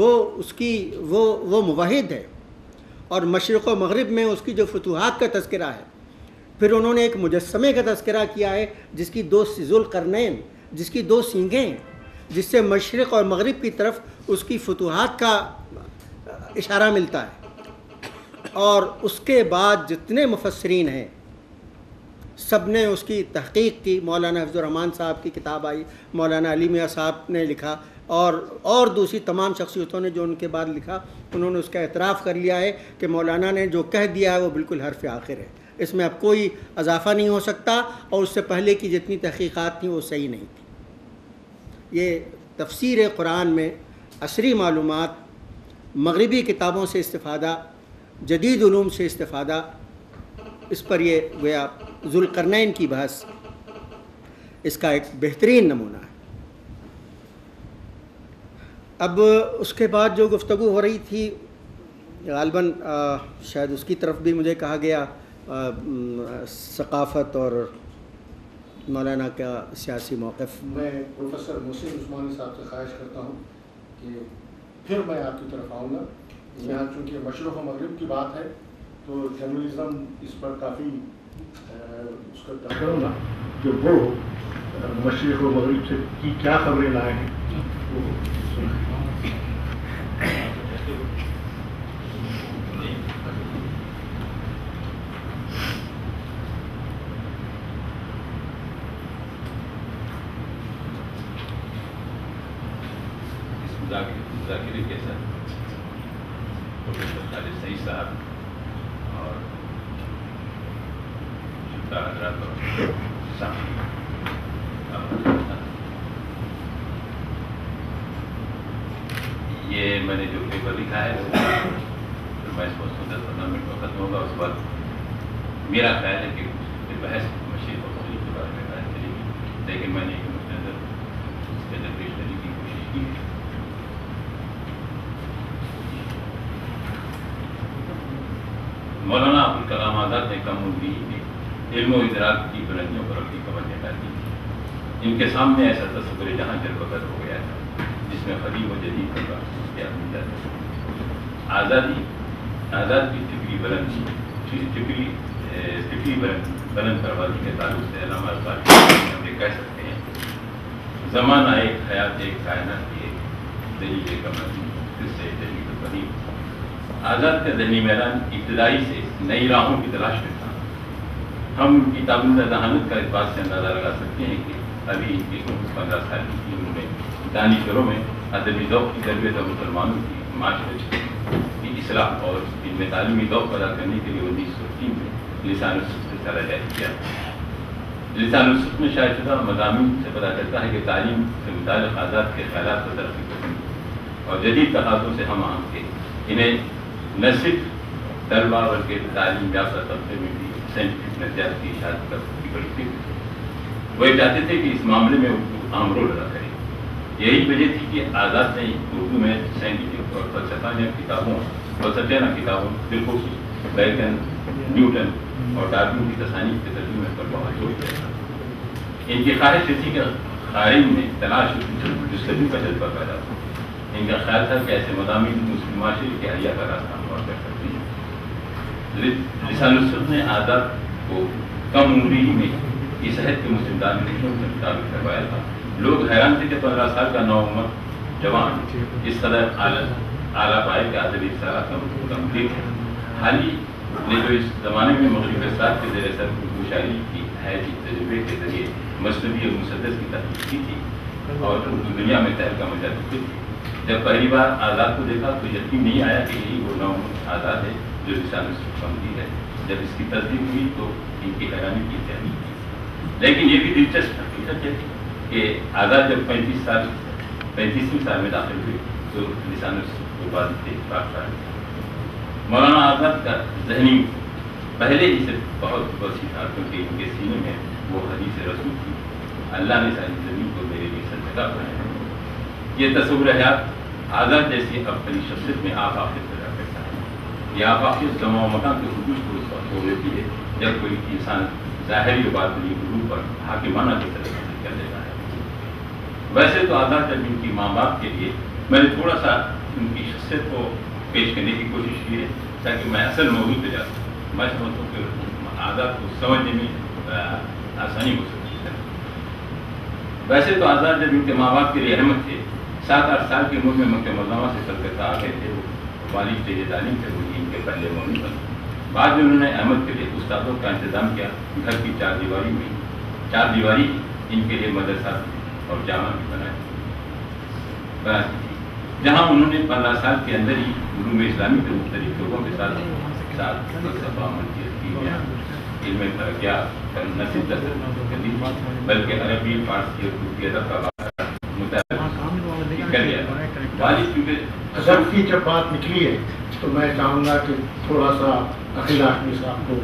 وہ موحد ہے، اور مشرق و مغرب میں اس کی جو فتوحات کا تذکرہ ہے۔ پھر انہوں نے ایک مجسمے کا تذکرہ کیا ہے جس کی ذوالقرنین، جس کی 2 سینگیں ہیں، جس سے مشرق اور مغرب کی طرف اس کی فتوحات کا اشارہ ملتا ہے۔ اور اس کے بعد جتنے مفسرین ہیں سب نے اس کی تحقیق کی۔ مولانا حفظ الرحمن صاحب کی کتاب آئی، مولانا علی میاں صاحب نے لکھا، اور دوسری تمام شخصیتوں نے جو ان کے بعد لکھا، انہوں نے اس کا اعتراف کر لیا ہے کہ مولانا نے جو کہہ دیا ہے وہ بالکل حرف آخر ہے، اس میں اب کوئی اضافہ نہیں ہو سکتا، اور اس سے پہلے کی جتنی تحقیقات تھیں وہ صحیح نہیں تھیں۔ یہ تفسیر قرآن میں عصری معلومات، مغربی کتابوں سے استفادہ، جدید علوم سے استفادہ، اس پر یہ گویا ذوالقرنین کی بحث اس کا ایک بہترین نمونہ ہے۔ اب اس کے بعد جو گفتگو ہو رہی تھی غالباً شاید اس کی طرف بھی مجھے کہا گیا، ثقافت اور مولانا کا سیاسی موقف۔ میں پروفیسر محسن عثمانی صاحب سے خواہش کرتا ہوں کہ پھر میں آپ کی طرف آؤں گا۔ یہاں چونکہ مشرق و مغرب کی بات ہے تو جرنلزم اس پر کافی اس کا کروں گا کہ وہ مشرق و مغرب سے کی کیا خبریں لائے ہیں وہ سنائیں۔ مذاکرے کے ساتھ پروفیسر خالد سعید صاحب اور شفتا حضرات اور یہ میں نے جو پیپر لکھا ہے پھر میں اس کو 10-15 منٹ میں ختم ہوگا۔ اس کے بعد میرا خیال ہے کہ بحث مشرق اور مغرب کے بارے میں بحث چلے گی، لیکن میں نے اس کے اندر پیش کرنے کی کوشش کی ہے۔ مولانا ابوالکلام آزاد نے کم عمری میں علم و ادراک کی بلندیوں پر اپنی کمر ڈالی تھی۔ ان کے سامنے ایسا تصور جہاں جلوگر ہو گیا تھا جس میں قدیم و جدید کا اختیار مل جاتا۔ آزاد کی فکری بلند پروازی کے تعلق سے علامہ اقبال ہم یہ کہہ سکتے ہیں، زمانہ ایک حیات ایک کائنات کی ایک دلیل کمرانی جس سے دلیل بنی۔ آزاد کا ذہنی میدان ابتدائی سے نئی راہوں کی تلاش میں تھا۔ ہم ان کی تابندہ ذہانت کا اس بات سے اندازہ لگا سکتے ہیں کہ ابھی ان کی 15 سال کی عمر میں دانشوروں میں ادبی ذوق کی تربیت اور مسلمانوں کی معاشرت کی اصلاح اور ان میں تعلیمی ذوق پیدا کرنے کے لیے 1903 میں لسان الصدق سے سرا جاری کیا۔ لسان الصدق میں شائع شدہ مضامین سے پتہ چلتا ہے کہ تعلیم سے متعلق آزاد کے خیالات و ترقی پسند اور جدید تقاضوں سے ہم آہنگ تھے۔ انہیں نہ صرف طلبہ بلکہ تعلیم یافتہ طبقے میں بھی سائنٹیفک نظریات کی اشاعت کی بڑی فکر تھی۔ وہ یہ چاہتے تھے کہ اس معاملے میں اردو اہم رول ادا کرے۔ یہی وجہ تھی کہ آزاد نے اردو میں سائنٹیفک اور فلسفیانہ کتابوں بالخصوص بیکن، نیوٹن اور ڈارون کی تصانیف کے ترجمے پر بہت زور دیا تھا۔ ان کی خواہش تھی کہ قارئین میں تلاش جستجو کا جذبہ پیدا ہو۔ ان کا خیال تھا کہ ایسے مضامین مسلم معاشرے کے حیہ کا راستہ ہموار کر سکتے ہیں۔ لسان الصدق نے آزاد کو کم عمری میں اس صحت کے مسلم دانشوروں سے مطابق کروایا تھا۔ لوگ حیران تھے کہ 15 سال کا نوعمر جوان اس قدر اعلیٰ پائے کا ادبی رسالہ کمپلیٹ ہے۔ حال ہی نے جو اس زمانے میں مغرب اسرات کے زیر اثر اردو شاعری کی حیاتی تجربے کے ذریعے مثنوی اور مسدس کی تحقیق کی تھی، اور اردو دنیا میں تہلکہ مچا چکے تھے۔ جب پہلی بار آزاد کو دیکھا تو یقین نہیں آیا کہ یہی وہ نام آزاد ہے جو رسالہ سمجھی ہے۔ جب اس کی تصدیق ہوئی تو ان کی حیرانی کی تحریک کی۔ لیکن یہ بھی دلچسپ حقیقت ہے کہ آزاد جب 35ویں سال میں داخل ہوئے تو لسان العباد کے پاکستان مولانا آزاد کا ذہنی پہلے ہی سے بہت وسیع تھا، کیونکہ ان کے سینے میں وہ حدیث رسول تھی، اللہ نے ساری زمین کو میرے لیے سجدہ بنایا۔ یہ تصور حیات آزاد جیسی افضلی شخصیت میں آفاقیت پیدا کرتا ہے۔ یہ آفاقیت زمان و مکان کے حدود کو اس وقت ہو دیتی ہے جب کوئی انسان ظاہری و باطنی حدود پر حاکمانہ کی طرح کر دیتا ہے۔ ویسے تو آزاد جب ان کی ماں باپ کے لیے میں نے تھوڑا سا ان کی شخصیت کو پیش کرنے کی کوشش کی ہے تاکہ میں اصل موضوع پہ جا سکوں۔ میں سمجھتا ہوں کہ آزاد کو سمجھنے میں آسانی ہو سکتی ہے۔ ویسے تو آزاد جب ان کے ماں باپ کے لیے احمد تھے، 7-8 سال کی عمر میں مکہ معظمہ سے کلکتہ آ گئے تھے۔ وہ والد سے یہ تعلیم تھے، وہ ان کے پہلے مولوی بنے۔ بعد میں انہوں نے احمد کے لیے استادوں کا انتظام کیا۔ گھر کی 4 دیواری ان کے لیے مدرسہ اور جامع بھی بنائی تھی، جہاں انہوں نے 15 سال کے اندر ہی علوم اسلامی کے مختلف لوگوں کے ساتھ فلسفہ، منطق، کیمیا، علم فلکیات نہ صرف کردی بلکہ عربی، فارسی اور ترکی ادب کا مطالعہ کر لیا۔ والد کیونکہ ادب کی جب بات نکلی ہے تو میں چاہوں گا کہ تھوڑا سا عقیل ہاشمی صاحب کو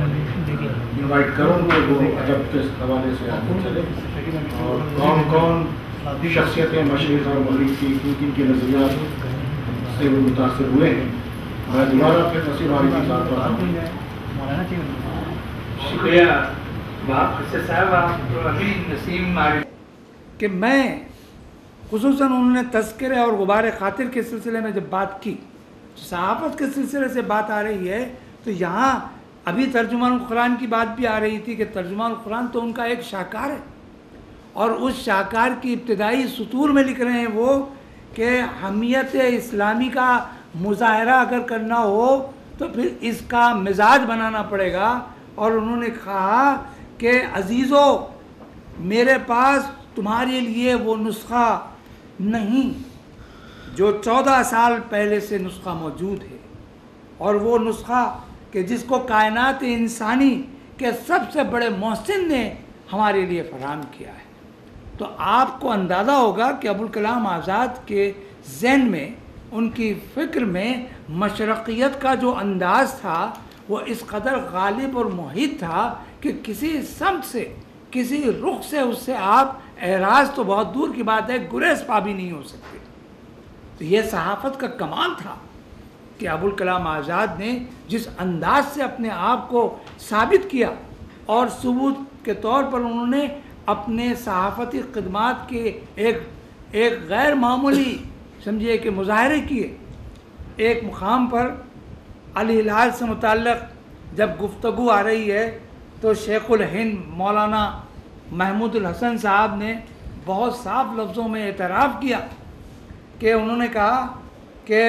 انوائٹ کروں کہ وہ ادب کے حوالے سے آگے چلے اور کون کون شخصیتیں مشرق اور مغرب کی کن کے نظریات سے وہ متاثر ہوئے ہیں۔ میں دوبارہ پھر نصیر علی کی بات پر شکریہ صاحب، آپ ابھی نسیم کہ میں خصوصاً انہوں نے تذکرے اور غبار خاطر کے سلسلے میں جب بات کی، صحافت کے سلسلے سے بات آ رہی ہے تو یہاں ابھی ترجمان القرآن کی بات بھی آ رہی تھی کہ ترجمان القرآن تو ان کا ایک شاہکار ہے، اور اس شاہکار کی ابتدائی سطور میں لکھ رہے ہیں وہ کہ حمیت اسلامی کا مظاہرہ اگر کرنا ہو تو پھر اس کا مزاج بنانا پڑے گا۔ اور انہوں نے کہا کہ عزیزو، میرے پاس تمہارے لیے وہ نسخہ نہیں جو 14 سال پہلے سے نسخہ موجود ہے، اور وہ نسخہ کہ جس کو کائنات انسانی کے سب سے بڑے محسن نے ہمارے لیے فراہم کیا ہے۔ تو آپ کو اندازہ ہوگا کہ ابوالکلام آزاد کے ذہن میں، ان کی فکر میں مشرقیت کا جو انداز تھا وہ اس قدر غالب اور محیط تھا کہ کسی سمت سے، کسی رخ سے اس سے آپ اعراض تو بہت دور کی بات ہے، گریز پا بھی نہیں ہو سکتے۔ تو یہ صحافت کا کمال تھا کہ ابوالکلام آزاد نے جس انداز سے اپنے آپ کو ثابت کیا، اور ثبوت کے طور پر انہوں نے اپنے صحافتی خدمات کے ایک غیر معمولی سمجھیے کہ مظاہرے کیے۔ ایک مقام پر الہلال سے متعلق جب گفتگو آ رہی ہے تو شیخ الہند مولانا محمود الحسن صاحب نے بہت صاف لفظوں میں اعتراف کیا کہ انہوں نے کہا کہ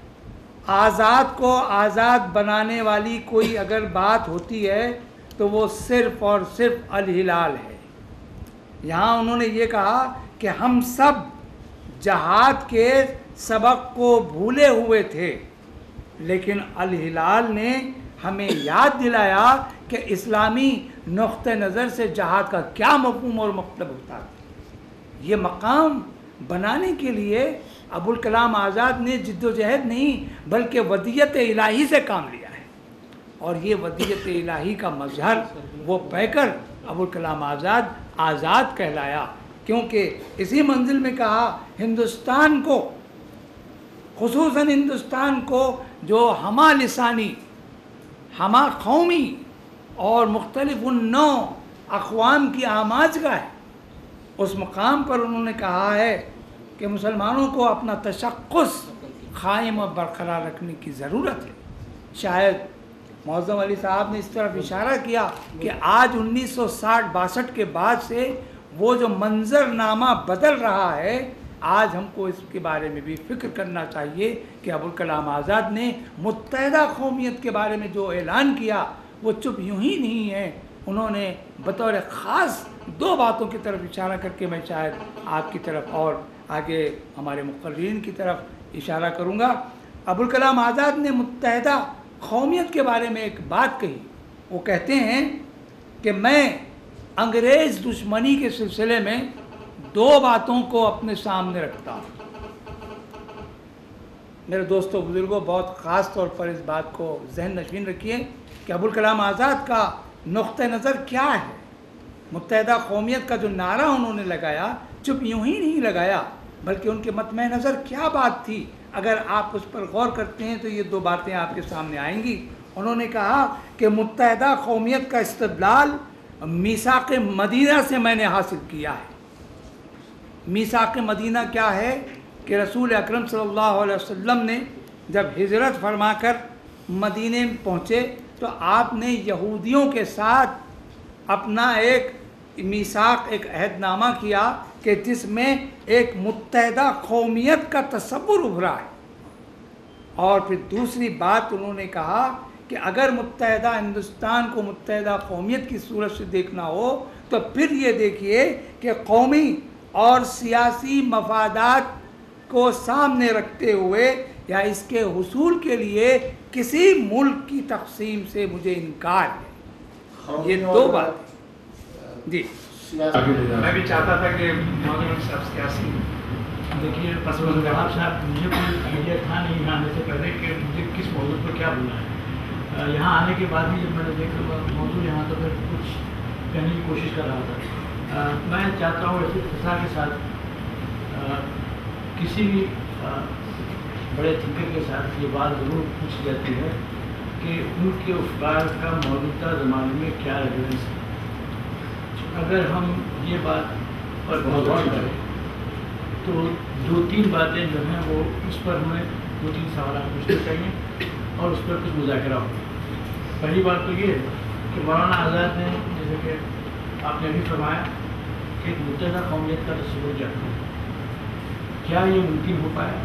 آزاد کو آزاد بنانے والی کوئی اگر بات ہوتی ہے تو وہ صرف اور صرف الہلال ہے۔ یہاں انہوں نے یہ کہا کہ ہم سب جہاد کے سبق کو بھولے ہوئے تھے، لیکن الہلال نے ہمیں یاد دلایا کہ اسلامی نقطہ نظر سے جہاد کا کیا مفہوم اور مطلب ہوتا ہے۔ یہ مقام بنانے کے لیے ابوالکلام آزاد نے جد و جہد نہیں بلکہ ودیت الہی سے کام لیا ہے، اور یہ ودیت الہی کا مظہر وہ پہ کر ابوالکلام آزاد کہلایا، کیونکہ اسی منزل میں کہا ہندوستان کو، خصوصاً ہندوستان کو جو ہمہ لسانی، ہمہ قومی اور مختلف النوع اقوام کی آماجگاہ ہے، اس مقام پر انہوں نے کہا ہے کہ مسلمانوں کو اپنا تشخص قائم اور برقرار رکھنے کی ضرورت ہے۔ شاید معظم علی صاحب نے اس طرف اشارہ کیا کہ آج 1960-62 کے بعد سے وہ جو منظر نامہ بدل رہا ہے، آج ہم کو اس کے بارے میں بھی فکر کرنا چاہیے کہ ابوالکلام آزاد نے متحدہ قومیت کے بارے میں جو اعلان کیا وہ چپ یوں ہی نہیں ہے، انہوں نے بطور خاص दो बातों की तरफ इशारा करके मैं शायद आपकी तरफ और आगे हमारे मुक़र्रीन की तरफ इशारा करूँगा। अबुल कलाम आज़ाद ने मुत्तहदा कौमियत के बारे में एक बात कही। वो कहते हैं कि मैं अंग्रेज़ दुश्मनी के सिलसिले में दो बातों को अपने सामने रखता हूँ। मेरे दोस्तों बुजुर्गों, बहुत ख़ास तौर पर इस बात को जहन नशीन रखिए कि अबुल कलाम आज़ाद का नुक्ते नज़र क्या है। मुत्तहदा कौमियत का जो नारा उन्होंने लगाया, चुप यूं ही नहीं लगाया, बल्कि उनके मतमे नज़र क्या बात थी, अगर आप उस पर गौर करते हैं तो ये दो बातें आपके सामने आएंगी। उन्होंने कहा कि मुत्तहदा कौमियत का इस्तदलाल मीसाक़ मदीना से मैंने हासिल किया है। मीसाक़ मदीना क्या है कि रसूल अकरम सल्लल्लाहु अलैहि वसल्लम ने जब हिजरत फरमाकर मदीने में पहुँचे तो आपने यहूदियों के साथ अपना एक मीसाक, एक अहदनामा किया कि जिसमें एक मुत्तहदा कौमियत का तसव्वुर उभरा है। और फिर दूसरी बात उन्होंने कहा कि अगर मुत्तहदा हिंदुस्तान को मुत्तहदा कौमियत की सूरत से देखना हो तो फिर ये देखिए कि कौमी और सियासी मफादात को सामने रखते हुए या इसके हुसूल के लिए किसी मुल्क की तकसीम से मुझे इनकार है। ये दो बातें जी। मैं भी चाहता था कि मौलाना साहब सियासी देखिए जवाब साहब, मुझे कोई आइडिया था नहीं यहाँ आने से पहले कि मुझे किस मौजूद पर क्या बोलना है। यहाँ आने के बाद भी जब मैंने देखा मौजूद यहाँ तो फिर कुछ कहने की कोशिश कर रहा था। मैं चाहता हूँ ऐसे फसा के साथ किसी भी बड़े थिंकर के साथ ये बात ज़रूर पूछी जाती है कि उनके अफकार का मौजूदा ज़माने में क्या रेलेवेंस है। अगर हम ये बात पर गौर करें तो दो तीन बातें जो हैं वो उस पर हमें दो तीन सवाल पूछने चाहिए और उस पर कुछ मुज़ाकरा हो। पहली बात तो ये है कि मौलाना आज़ाद ने, जैसे कि आपने अभी फरमाया कि एक मुत्तहदा कौमियत का तस्वीर जाता है, क्या ये मुमकिन हो पाया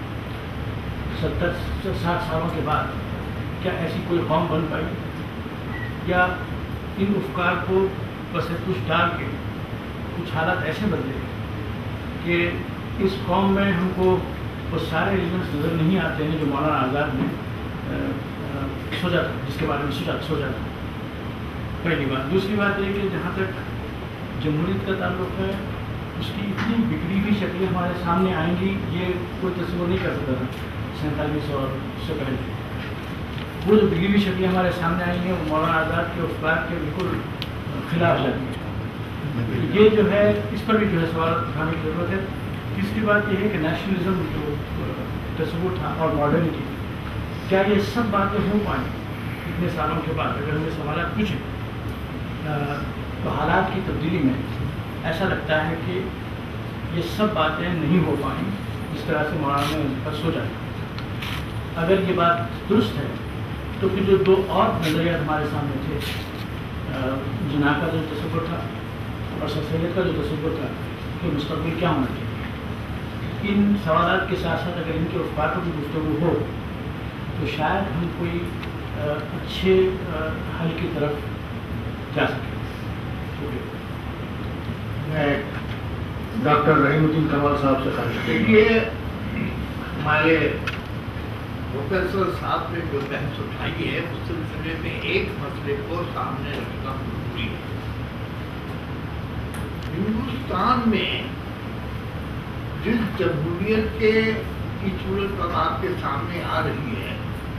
70-60 सालों के बाद? क्या ऐसी कोई कौम बन पाई? या इन अफकार को बस कुछ डाल के कुछ हालात ऐसे बदले कि इस कौम में हमको वो सारे एलिमेंट्स नज़र नहीं आते हैं जो मौलाना आज़ाद ने सोचा था, जिसके बारे में सोचा था। पहली बात। दूसरी बात ये कि जहाँ तक जमहूरियत का ताल्लुक़ है, उसकी इतनी बिगड़ी हुई शक्लें हमारे सामने आएंगी ये कोई तस्वीर नहीं कर सकता था 47 और उससे पहले। वो जो बिगड़ी हुई शक्लें हमारे सामने आई हैं वो मौलाना आज़ाद के अफकार के बिल्कुल खिलाफ जाती है। ये जो है इस पर भी जो है सवाल उठाने की ज़रूरत है। तीसरी बात यह है कि नेशनलिज्म जो तस्वुर था और मॉडर्निटी, क्या ये सब बातें हो पाएँ इतने सालों के बाद? अगर हमें सवाल पूछें तो हालात की तब्दीली में ऐसा लगता है कि ये सब बातें नहीं हो पाएँ जिस तरह से मौलाना ने उस पर सोचा। अगर ये बात दुरुस्त है तो फिर जो दो और नज़रिया हमारे सामने थे, जिना का जो तस्वुर था और सर सैयद का जो तस्वुर था कि मुस्तक़बिल क्या होना चाहिए, इन सवालात के साथ साथ अगर इनके अफकार पर भी गुफ्तगू हो तो शायद हम कोई अच्छे हल की तरफ जा सकें। मैं डॉक्टर रहीमुद्दीन कमाल साहब से कहा देखिए, हमारे प्रोफेसर साहब ने जो बहस उठाई है उस सिलसिले में एक मसले को सामने रखना जरूरी है। हिंदुस्तान में जिस जमहूरियत की सूरत अब आपके सामने आ रही है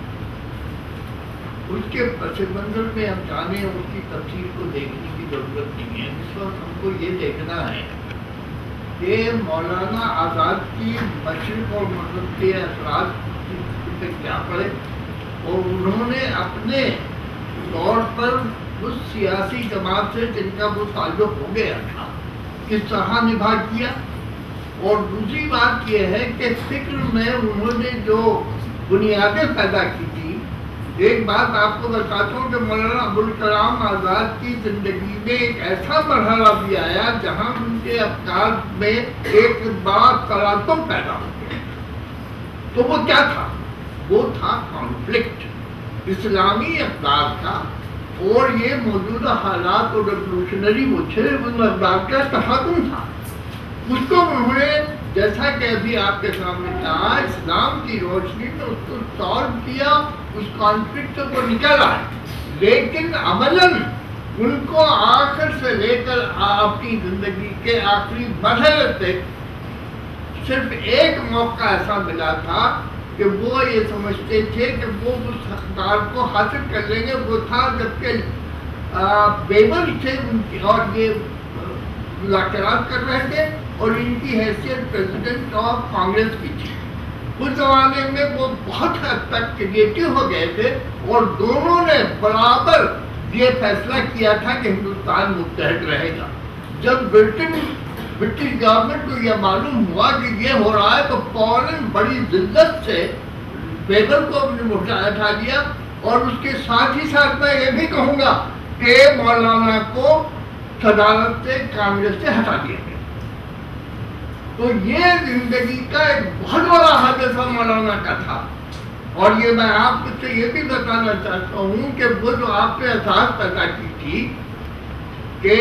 उसके पस मंजर में हम जाने उसकी तफसीर को देखने की जरूरत नहीं है। इस वक्त हमको ये देखना है कि मौलाना आज़ाद की मशरिक़ और मग़रिब के असरात पे क्या पड़े और उन्होंने अपने तौर पर उस सियासी जमात से जिनका वो ताल्लुक़ हो गया था किस तरह निभा किया। और दूसरी बात यह है कि फिक्र में उन्होंने जो बुनियादें पैदा की थी। एक बात आपको बताता हूँ कि मौलाना अबुल कलाम आज़ाद की ज़िंदगी में एक ऐसा मरहला भी आया जहाँ उनके अफकार में एक बड़ा तरातुम पैदा हो गया। तो वो क्या था? वो था कॉन्फ्लिक्ट इस्लामी अफकार का اور یہ موجودہ حالات اور ریولوشنری وہ تھے، ان اقدار کا تحکم تھا، اس کو انہوں نے جیسا کہ ابھی آپ کے سامنے کہا اسلام کی روشنی میں اس کو سالو کیا، اس کانفلکٹ سے وہ نکلا ہے، لیکن عملاً ان کو آخر سے لے کر اپنی زندگی کے آخری مرحلے تک صرف ایک موقع ایسا ملا تھا کہ وہ یہ سمجھتے تھے کہ وہ اس اقدار کو حاصل کر لیں گے، وہ تھا جبکہ بیبل سے ان کی اور یہ مذاکرات کر رہے تھے اور ان کی حیثیت پریزیڈنٹ آف کانگریس کی تھی۔ اس زمانے میں وہ بہت حد تک کریٹو ہو گئے تھے اور دونوں نے برابر یہ فیصلہ کیا تھا کہ ہندوستان متحد رہے گا۔ جب برٹش گورنمنٹ کو یہ معلوم ہوا کہ یہ ہو رہا ہے تو فوراً بڑی ذلت سے بیبل کو اپنے اٹھا دیا، اور اس کے ساتھ ہی ساتھ میں یہ بھی کہوں گا کہ مولانا کو صدارت سے کانگریس سے ہٹا دیا گیا۔ تو یہ زندگی کا ایک بہت بڑا حادثہ مولانا کا تھا، اور یہ میں آپ سے یہ بھی بتانا چاہتا ہوں کہ وہ جو آپ نے احساس پیدا کی تھی کہ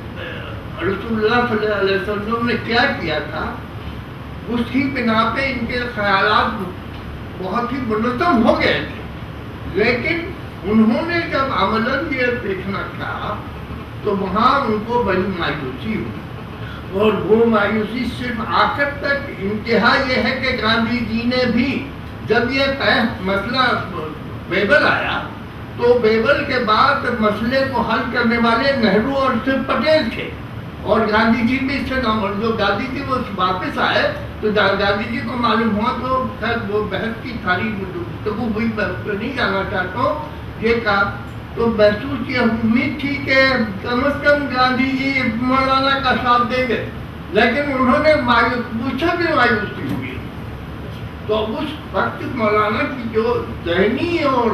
رسول اللہ صلی اللہ علیہ وسلم نے کیا کیا تھا، اس کی بنا پہ ان کے خیالات بہت ہی منظم ہو گئے تھے، لیکن انہوں نے جب عملاً یہ دیکھنا چاہا تو وہاں ان کو بڑی مایوسی ہوئی، اور وہ مایوسی صرف آخر تک انتہا یہ ہے کہ گاندھی جی نے بھی جب یہ مسئلہ بیبل آیا تو بیبل کے بعد مسئلے کو حل کرنے والے نہرو اور صرف پٹیل تھے، اور گاندھی جی بھی اس سے جو گاندھی جی وہ واپس آئے تو گاندھی جی کو معلوم ہوا تو خیر وہ بحث کی ساری گفتگو ہوئی، میں اس پہ نہیں جانا چاہتا ہوں، یہ کہا تو محسوس یہ امید تھی کہ کم از کم گاندھی جی مولانا کا ساتھ دیں گے، لیکن انہوں نے پوچھا بھی مایوسی ہوئی۔ تو اس وقت مولانا کی جو ذہنی اور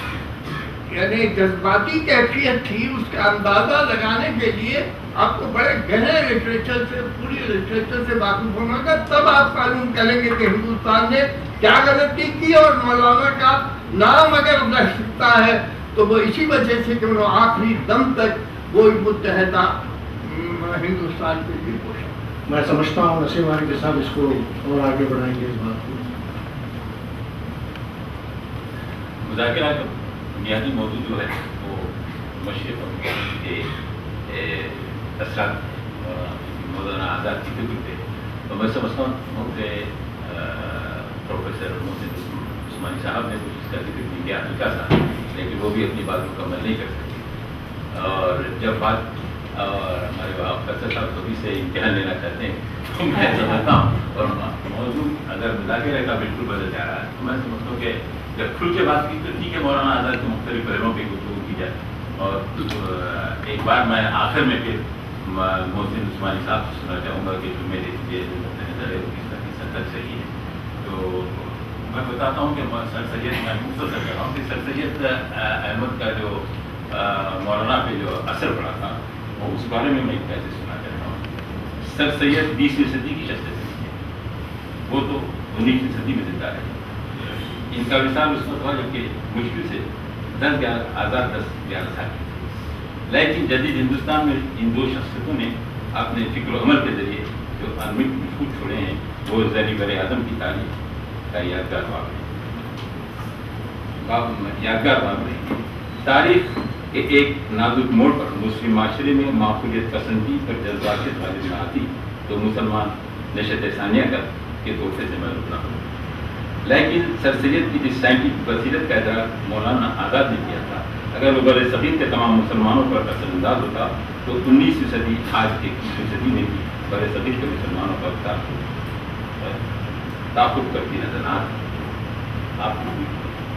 یعنی جذباتی کیفیت تھی اس کا اندازہ لگانے کے لیے آپ کو بڑے گہرے لٹریچر سے پوری لٹریچر سے واقف ہونا کا، تب آپ معلوم کریں گے کہ ہندوستان نے کیا غلطی کی، اور مولانا کا نام اگر رہ سکتا ہے تو وہ اسی وجہ سے کہ انہوں آخری دم تک وہ متحدہ ہندوستان کے لیے کوشش۔ میں سمجھتا ہوں نسیم علی کے ساتھ اس کو اور آگے بڑھائیں گے اس بات کو۔ مذاکرہ کا بنیادی موضوع جو ہے وہ مشرق کے اثرات مولانا آزاد کی فکر پہ، تو میں سمجھتا ہوں کہ پروفیسر محسن عثمانی صاحب نے کچھ اس کا ذکر نہیں کیا ہلکا سا، لیکن وہ بھی اپنی بات مکمل نہیں کر سکتے، اور جب بات اور ہمارے افسر صاحب کبھی سے امتحان لینا چاہتے ہیں تو میں سمجھتا ہوں، اور موضوع اگر مذاکرے کا بالکل بدل جا رہا ہے تو میں سمجھتا ہوں کہ جب کھل کے بات کی تو ٹھیک ہے، مولانا آزاد کے مختلف پہلوؤں پہ گفتگو کی جائے، اور ایک بار میں آخر میں پھر محسن عثمانی صاحب سے سننا چاہوں گا کہ جو میرے یہ نقطۂ نظر ہے وہ کس طرح کی سطح صحیح ہے۔ تو میں بتاتا ہوں کہ سر سید میں مختصر کر رہا ہوں کہ سر سید احمد کا جو مولانا پہ جو اثر پڑا تھا وہ اس بارے میں ایک پیسے سننا چاہتا ہوں۔ سر سید 20ویں صدی کی شخصیت نہیں ہے، وہ تو 19ویں صدی میں زندہ رہے۔ ان کا وصال اس وقت ہوا جبکہ مشکل سے 10-11 سال کی تھی، لیکن جدید ہندوستان میں ان دو شخصیتوں نے اپنے فکر و عمل کے ذریعے جو انمٹ محفوظ چھوڑے ہیں وہ ذیلی بر اعظم کی تاریخ کا یادگار باب رہی۔ تاریخ کے ایک نازک موڑ پر مسلم معاشرے میں معقولیت پسندی پر جذبات غالب نہ آتی تو مسلمان نشت ثانیہ کے تحفے سے محروم نہ ہو، لیکن سر سید کی جس سائنٹفک بصیرت کا ادراک مولانا آزاد نے کیا تھا، اگر وہ بر صغیر کے تمام مسلمانوں پر اثر انداز ہوتا تو 19ویں صدی آج کے 20ویں صدی میں بھی بر صغیر کے مسلمانوں پر تعاقب کرتی نظر نہ آتی۔ آپ کو بھی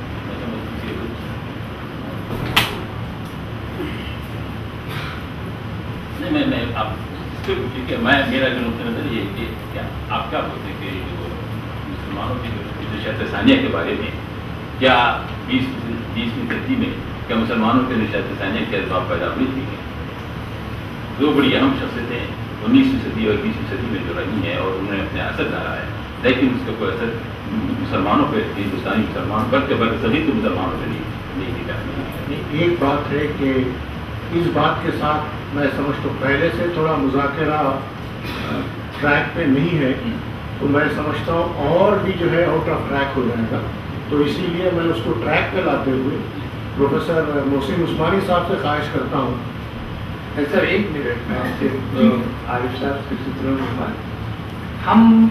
نہیں، میں آپ ٹھیک ہے، میرا جو نقطۂ نظر یہ ہے کہ کیا آپ کیا بولتے ہیں کہ جو مسلمانوں کی جو نشست ثانیہ کے بارے میں کیا 20ویں صدی میں کیا مسلمانوں کے نشست ثانیہ کے اسباب پیدا ہوئی تھی؟ دو بڑی اہم شخصیتیں 19ویں صدی اور 20ویں صدی میں جو رہی ہیں اور انہوں نے اپنے اثر ڈالا ہے، لیکن اس کا کوئی اثر مسلمانوں پہ، ہندوستانی مسلمان بلکہ بر صغیر کے مسلمانوں پہ نہیں، نہیں کرنی ہے؟ ایک بات ہے کہ اس بات کے ساتھ میں سمجھتا ہوں پہلے سے تھوڑا مذاکرہ ٹریک پہ نہیں ہے، تو میں سمجھتا ہوں اور بھی جو ہے آؤٹ آف ٹریک ہو جائے گا، تو اسی لیے میں اس کو ٹریک پہ لاتے ہوئے پروفیسر محسن عثمانی صاحب سے خواہش کرتا ہوں. سر ایک منٹ میں صرف عارف صاحب سے ضرور ہم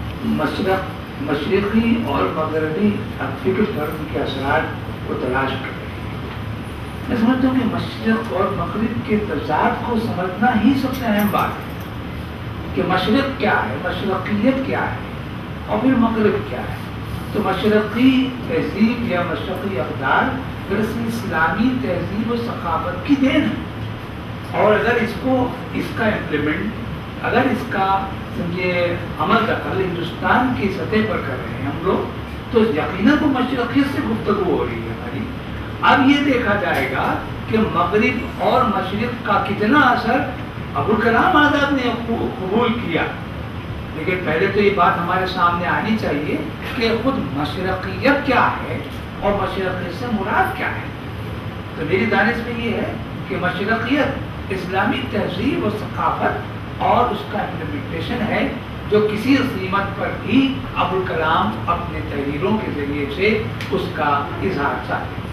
مشرقی اور مغربی فکر پر ان کے اثرات کو تلاش کر رہے ہیں. میں سمجھتا ہوں کہ مشرق اور مغرب کے تضاد کو سمجھنا ہی سب سے اہم بات ہے کہ مشرق کیا ہے، مشرقیت کیا ہے اور پھر مغرب کیا ہے. تو مشرقی تہذیب یا مشرقی اقدار دراصل اسلامی تہذیب و ثقافت کی دین ہے، اور اگر اس کا امپلیمنٹ، اگر اس کا سمجھے عمل دخل ہندوستان کی سطح پر کر رہے ہیں ہم لوگ، تو یقیناً تو مشرقیت سے گفتگو ہو رہی ہے ہماری. اب یہ دیکھا جائے گا کہ مغرب اور مشرق کا کتنا اثر ابوالکلام آزاد نے قبول کیا، لیکن پہلے تو یہ بات ہمارے سامنے آنی چاہیے کہ خود مشرقیت کیا ہے اور مشرقیت سے مراد کیا ہے. تو میری دانش میں یہ ہے کہ مشرقیت اسلامی تہذیب و ثقافت اور اس کا امپلیمنٹیشن ہے، جو کسی قیمت پر بھی ابوالکلام اپنے تحریروں کے ذریعے سے اس کا اظہار چاہتے ہیں.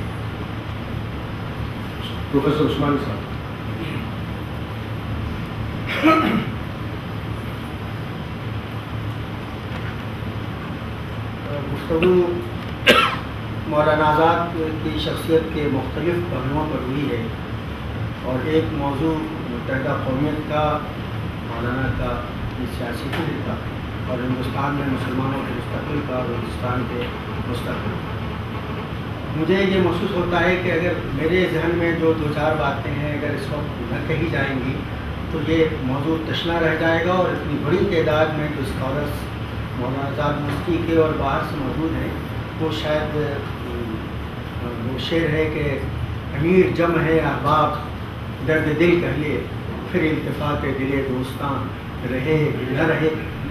پروفیسر عثمانی صاحب. گفتگو مولانا آزاد کی شخصیت کے مختلف پہلوؤں پر ہوئی ہے، اور ایک موضوع متحدہ قومیت کا، مولانا کا سیاسی فکر کا، اور ہندوستان میں مسلمانوں کے مستقبل کا اور ہندوستان کے مستقبل کا. مجھے یہ محسوس ہوتا ہے کہ اگر میرے ذہن میں جو دو چار باتیں ہیں اگر اس وقت نہ کہی جائیں گی تو یہ موضوع تشنا رہ جائے گا، اور اتنی بڑی تعداد میں جو اسکالرس مولانا آزاد مفتی کے اور باہر سے موجود ہیں، وہ شاید وہ شعر ہے کہ امیر جم ہے احباب درد دل کہہ لے، پھر التفات دل دوستان رہے نہ رہے.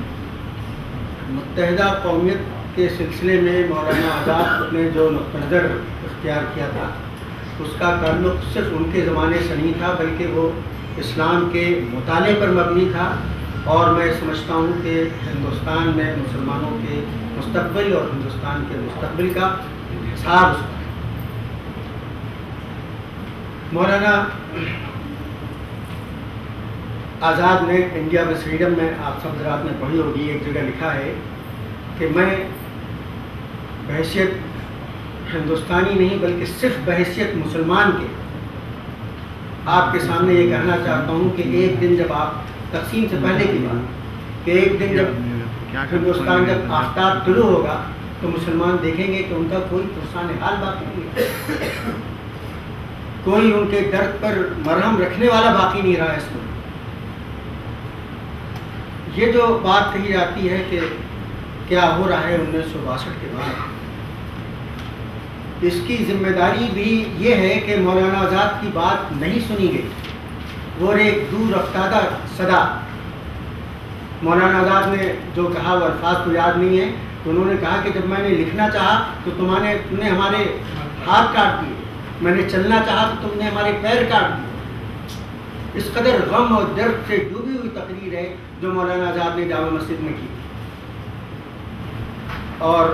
متحدہ قومیت کے سلسلے میں مولانا آزاد نے جو نقطہ نظر اختیار کیا تھا اس کا تعلق صرف ان کے زمانے سے نہیں تھا، بلکہ وہ اسلام کے مطالعے پر مبنی تھا، اور میں سمجھتا ہوں کہ ہندوستان میں مسلمانوں کے مستقبل اور ہندوستان کے مستقبل کا حساب اس کا. مولانا آزاد نے انڈیا میں فریڈم میں، آپ سب حضرات نے پڑھی ہوگی، ایک جگہ لکھا ہے کہ میں بحیثیت ہندوستانی نہیں بلکہ صرف بحیثیت مسلمان کے آپ کے سامنے یہ کہنا چاہتا ہوں کہ ایک دن جب آپ تقسیم سے پہلے کی بات کہ ایک دن جب ہندوستان جب آفتاب طلوع ہوگا تو مسلمان دیکھیں گے کہ ان کا کوئی پرسان حال باقی نہیں ہے، کوئی ان کے درد پر مرہم رکھنے والا باقی نہیں رہا. اس میں یہ جو بات کہی جاتی ہے کہ کیا ہو رہا ہے 1962 کے بعد، اس کی ذمہ داری بھی یہ ہے کہ مولانا آزاد کی بات نہیں سنی گئی. وہ ایک دور افتادہ صدا، مولانا آزاد نے جو کہا وہ الفاظ تو یاد نہیں ہے، تو انہوں نے کہا کہ جب میں نے لکھنا چاہا تو تم نے ہمارے ہاتھ کاٹ دیے، میں نے چلنا چاہا تو تم نے ہمارے پیر کاٹ دیے. اس قدر غم اور درد سے ڈوبی ہوئی تقریر ہے جو مولانا آزاد نے جامع مسجد میں کی. اور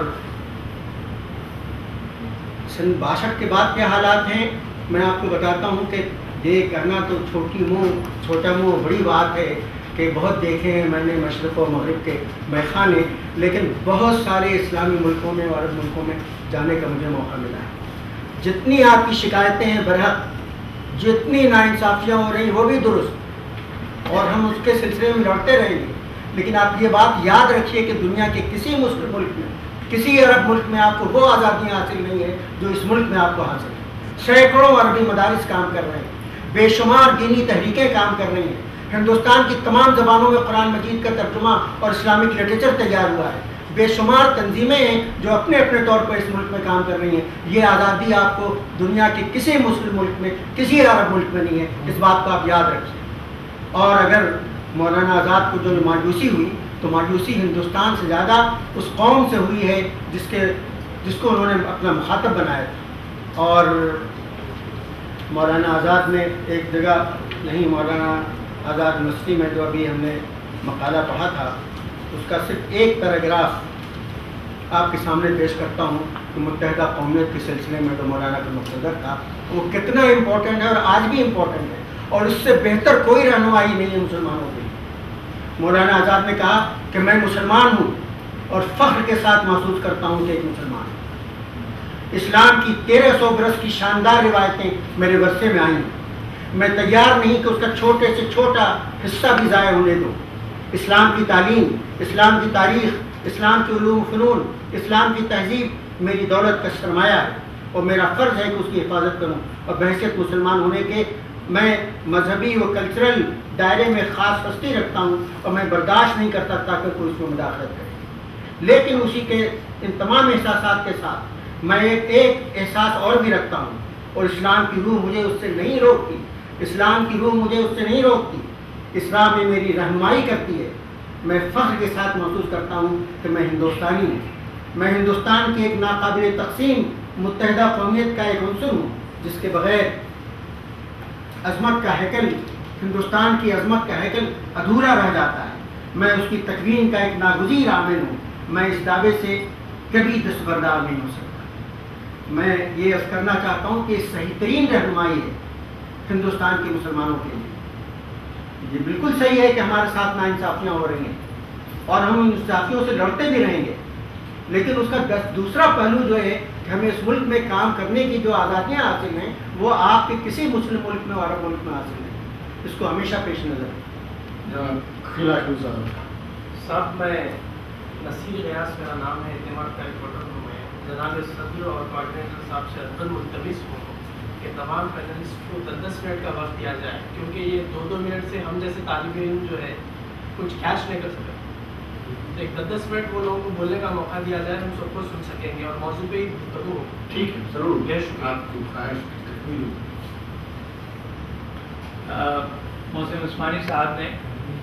سن 62 کے بعد کیا حالات ہیں میں آپ کو بتاتا ہوں کہ یہ کرنا تو چھوٹا منہ بڑی بات ہے کہ بہت دیکھے ہیں میں نے مشرق و مغرب کے میخانے، لیکن بہت سارے اسلامی ملکوں میں اور عرب ملکوں میں جانے کا مجھے موقع ملا ہے. جتنی آپ کی شکایتیں ہیں برحق، جتنی ناانصافیاں ہو رہی وہ بھی درست، اور ہم اس کے سلسلے میں لڑتے رہیں گے، لیکن آپ یہ بات یاد رکھیے کہ دنیا کے کسی مسلم ملک میں، کسی عرب ملک میں آپ کو وہ آزادیاں حاصل نہیں ہیں جو اس ملک میں آپ کو حاصل ہیں. سینکڑوں عربی مدارس کام کر رہے ہیں، بے شمار دینی تحریکیں کام کر رہی ہیں، ہندوستان کی تمام زبانوں میں قرآن مجید کا ترجمہ اور اسلامک لٹریچر تیار ہوا ہے، بے شمار تنظیمیں ہیں جو اپنے اپنے طور پر اس ملک میں کام کر رہی ہیں. یہ آزادی آپ کو دنیا کے کسی مسلم ملک میں، کسی عرب ملک میں نہیں ہے، اس بات کو آپ یاد رکھیے. اور اگر مولانا آزاد کو جو مایوسی ہوئی تو مایوسی ہندوستان سے زیادہ اس قوم سے ہوئی ہے جس کو انہوں نے اپنا مخاطب بنایا تھا. اور مولانا آزاد نے ایک جگہ نہیں، مولانا آزاد یونیورسٹی میں جو ابھی ہم نے مقالہ پڑھا تھا اس کا صرف ایک پیراگراف آپ کے سامنے پیش کرتا ہوں کہ متحدہ قومیت کے سلسلے میں جو مولانا کا مقتدر تھا وہ کتنا امپورٹنٹ ہے اور آج بھی امپورٹنٹ ہے، اور اس سے بہتر کوئی رہنمائی نہیں ہے مسلمانوں کی۔ مولانا آزاد نے کہا کہ میں مسلمان ہوں اور فخر کے ساتھ محسوس کرتا ہوں کہ ایک مسلمان ہوں۔ اسلام کی 1300 برس کی شاندار روایتیں میرے ورثے میں آئی ہیں، میں تیار نہیں کہ اس کا چھوٹے سے چھوٹا حصہ بھی ضائع ہونے دوں۔ اسلام کی تعلیم، اسلام کی تاریخ، اسلام کے علوم و فنون، اسلام کی تہذیب میری دولت کا سرمایہ ہے اور میرا فرض ہے کہ اس کی حفاظت کروں، اور بحیثیت مسلمان ہونے کے میں مذہبی و کلچرل دائرے میں خاص ہستی رکھتا ہوں اور میں برداشت نہیں کر سکتا کہ کوئی اس میں مداخلت کرے۔ لیکن اسی کے ان تمام احساسات کے ساتھ میں ایک احساس اور بھی رکھتا ہوں، اور اسلام کی روح مجھے اس سے نہیں روکتی، اسلام کی روح مجھے اس سے نہیں روکتی، اسلام میں میری رہنمائی کرتی ہے۔ میں فخر کے ساتھ محسوس کرتا ہوں کہ میں ہندوستانی ہوں، میں ہندوستان کی ایک ناقابل تقسیم متحدہ قومیت کا ایک عنصر ہوں جس کے بغیر عظمت کا ہیکل، ہندوستان کی عظمت کا ہیکل ادھورا رہ جاتا ہے۔ میں اس کی تکوین کا ایک ناگزیر عامل ہوں، میں اس دعوے سے کبھی دستبردار نہیں ہو سکتا۔ میں یہ عرض کرنا چاہتا ہوں کہ صحیح ترین رہنمائی ہے ہندوستان کے مسلمانوں کے لیے۔ یہ بالکل صحیح ہے کہ ہمارے ساتھ ناانصافیاں ہو رہی ہیں اور ہم انصافیوں سے لڑتے بھی رہیں گے، لیکن اس کا دوسرا پہلو جو ہے کہ ہمیں اس ملک میں کام کرنے کی جو آزادیاں حاصل ہیں وہ آپ کے کسی مسلم ملک میں اور عرب ملک میں حاصل ہیں، اس کو ہمیشہ پیش نظر صاحب میں نصیر ریاض میرا نام ہے، اعتماد کا رپورٹر ہوں میں، جناب صدر اور کوآرڈینیٹر صاحب سے عدل ملتمس ہوں کہ تمام پینلسٹ کو 10 منٹ کا وقت دیا جائے، کیونکہ یہ 2 منٹ سے ہم جیسے طالب علم جو ہے کچھ کیچ نہیں کر سکتے۔ ایک 10 منٹ وہ لوگوں کو بولنے کا موقع دیا جائے، ہم سب کو سن سکیں گے اور موضوع پہ ہی گفتگو ہو۔ ٹھیک ہے، ضرور۔ محسن عثمانی صاحب نے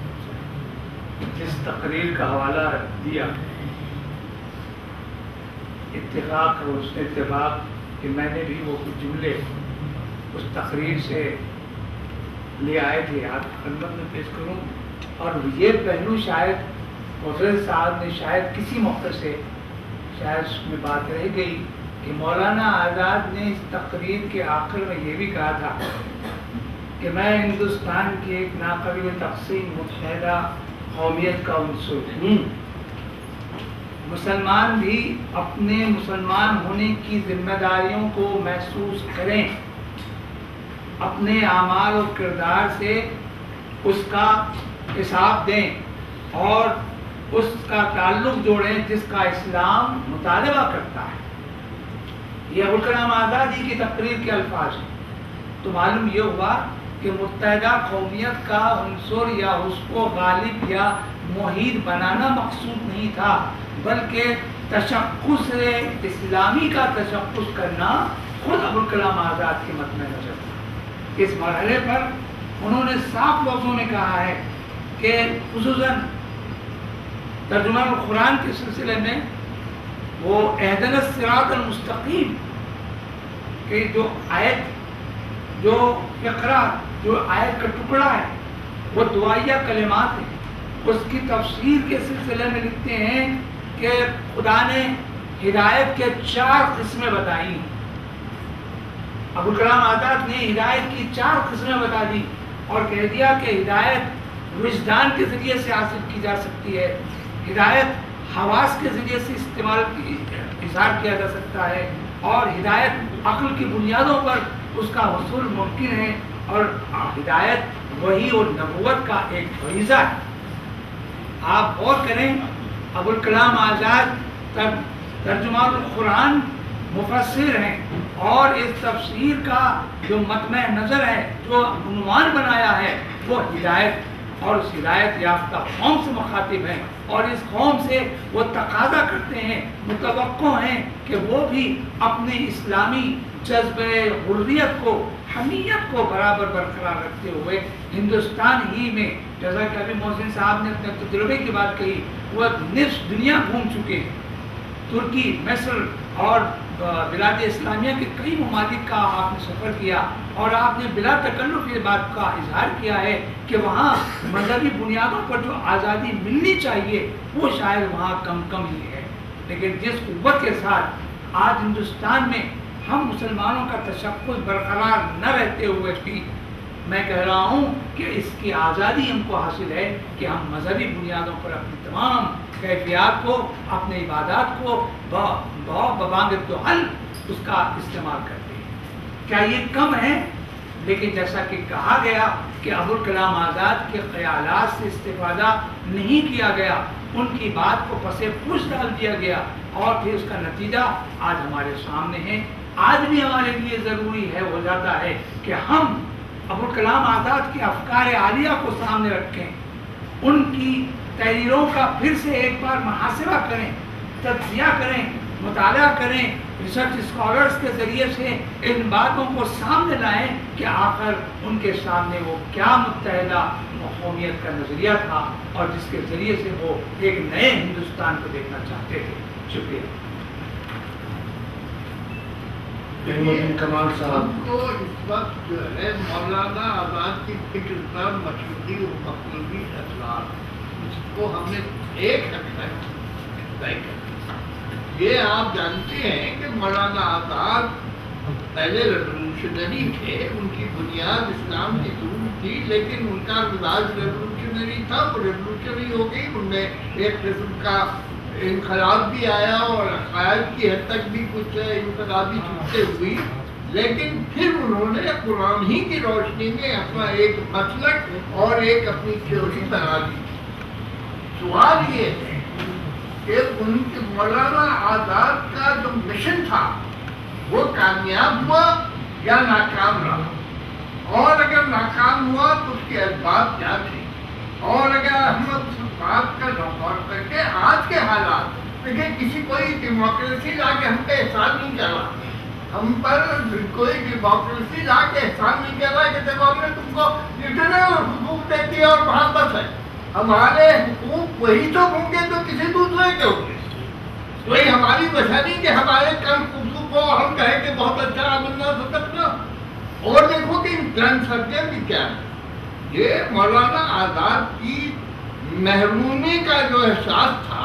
جس تقریر کا حوالہ دیا، اتفاق اور اس اتفاق کہ میں نے بھی وہ کچھ جملے اس تقریر سے لے آئے تھے آپ کی خدمت میں پیش کروں، اور یہ پہلو شاید محسن صاحب نے شاید کسی موقع سے شاید اس میں بات رہ گئی کہ مولانا آزاد نے اس تقریر کے آخر میں یہ بھی کہا تھا کہ میں ہندوستان کی ایک ناقابل تقسیم متحدہ قومیت کا عنصر ہوں۔ مسلمان بھی اپنے مسلمان ہونے کی ذمہ داریوں کو محسوس کریں، اپنے اعمال و کردار سے اس کا حساب دیں اور اس کا تعلق جوڑیں جس کا اسلام مطالبہ کرتا ہے۔ یہ ابوالکلام آزاد ہی کی تقریر کے الفاظ ہیں۔ تو معلوم یہ ہوا کہ متحدہ قومیت کا عنصر یا اس کو غالب یا محیط بنانا مقصود نہیں تھا، بلکہ تشخص اسلامی کا تشخص کرنا خود ابوالکلام آزاد کے مد نظر تھا۔ اس مرحلے پر انہوں نے صاف لفظوں میں کہا ہے کہ خصوصاً ترجمان القرآن کے سلسلے میں وہ اہدنا الصراط المستقیم کہ جو آیت، جو فقرہ، جو آیت کا ٹکڑا ہے وہ دعائیہ کلمات ہیں، اس کی تفسیر کے سلسلے میں لکھتے ہیں کہ خدا نے ہدایت کے 4 قسمیں بتائی ہیں۔ ابوالکلام آزاد نے ہدایت کی 4 قسمیں بتا دی اور کہہ دیا کہ ہدایت وجدان کے ذریعے سے حاصل کی جا سکتی ہے، ہدایت حواس کے ذریعے سے اظہار کیا جا سکتا ہے، اور ہدایت عقل کی بنیادوں پر اس کا حصول ممکن ہے، اور ہدایت وحی اور نبوت کا ایک فریضہ ہے۔ آپ غور کریں، ابوالکلام آزاد ترجمان القرآن مفسر ہیں، اور اس تفسیر کا جو مطمع نظر ہے، جو عنوان بنایا ہے وہ ہدایت، اور اس ہدایت یافتہ قوم سے مخاطب ہیں، اور اس قوم سے وہ تقاضا کرتے ہیں، متوقع ہیں کہ وہ بھی اپنے اسلامی جذبہ حریت کو، حمیت کو برابر برقرار رکھتے ہوئے ہندوستان ہی میں، جیسا کہ ابھی محسن صاحب نے اپنے تجربے کی بات کہی، وہ نصف دنیا گھوم چکے ہیں، ترکی، مصر اور بلاد اسلامیہ کے کئی ممالک کا آپ نے سفر کیا اور آپ نے بلا تکلف یہ بات کا اظہار کیا ہے کہ وہاں مذہبی بنیادوں پر جو آزادی ملنی چاہیے وہ شاید وہاں کم ہی ہے. لیکن جس قوت کے ساتھ آج ہندوستان میں ہم مسلمانوں کا تشخص برقرار نہ رہتے ہوئے بھی میں کہہ رہا ہوں کہ اس کی آزادی ہم کو حاصل ہے کہ ہم مذہبی بنیادوں پر اپنی تمام کیفیات کو، اپنے عبادات کو ببانگ حل اس کا استعمال کرتے ہیں. کیا یہ کم ہے؟ لیکن جیسا کہ کہا گیا کہ ابوالکلام آزاد کے خیالات سے استفادہ نہیں کیا گیا، ان کی بات کو پس پوچھ ڈال دیا گیا اور پھر اس کا نتیجہ آج ہمارے سامنے ہے. آج بھی ہمارے لیے ضروری ہے، ہو جاتا ہے کہ ہم ابوالکلام آزاد کے افکار عالیہ کو سامنے رکھیں، ان کی تحریروں کا پھر سے ایک بار محاسبہ کریں، تجزیہ کریں، مطالعہ کریں، ریسرچ اسکالرز کے ذریعے سے ان باتوں کو سامنے لائیں کہ آخر ان کے سامنے وہ کیا متحدہ قومیت کا نظریہ تھا اور جس کے ذریعے سے وہ ایک نئے ہندوستان کو دیکھنا چاہتے تھے. شکریہ. کمال صاحب کو اس وقت جو ہے مولانا آزاد کی فکر پر مشروطی اور مقلوبی اثرات اس کو ہم نے ایک حد تک طے کر. یہ آپ جانتے ہیں کہ مولانا آزاد پہلے ریولوشنری تھے، ان کی بنیاد اسلام کی ضرور تھی، لیکن ان کا مزاج ریولوشنری تھا. وہ ریولوشنری ہو گئی، ان میں ایک قسم کا انقلاب بھی آیا اور عقائد کی حد تک بھی کچھ انقلابی چیزیں ہوئی، لیکن پھر انہوں نے قرآن ہی کی روشنی میں اپنا ایک مسلک اور ایک اپنی تھیوری بنا دی. سوال یہ ہے کہ ان کے مولانا آزاد کا جو مشن تھا وہ کامیاب ہوا یا ناکام رہا، اور اگر ناکام ہوا تو اس کے اسباب کیا تھے، اور اگر ہم اس بات کا غور کر کے آج کے حالات دیکھیں، کسی کوئی ڈیموکریسی لا کے ہم پہ احسان نہیں کر رہا، ہم پر کوئی ڈیموکریسی لا کے احسان نہیں کر رہا کہ دیکھو ہم نے تم کو اتنے حقوق دیتی ہے اور وہاں بس ہے. ہمارے حقوق وہی تو ہوں گے جو کسی دوسرے کے ہوں گے. کوئی ہماری وجہ نہیں کہ ہمارے کم حقوق کو ہم کہیں کہ بہت اچھا بننا سکتا. اور دیکھو کہ ٹرانسفر بھی کیا ہے. یہ مولانا آزاد کی محرومی کا جو احساس تھا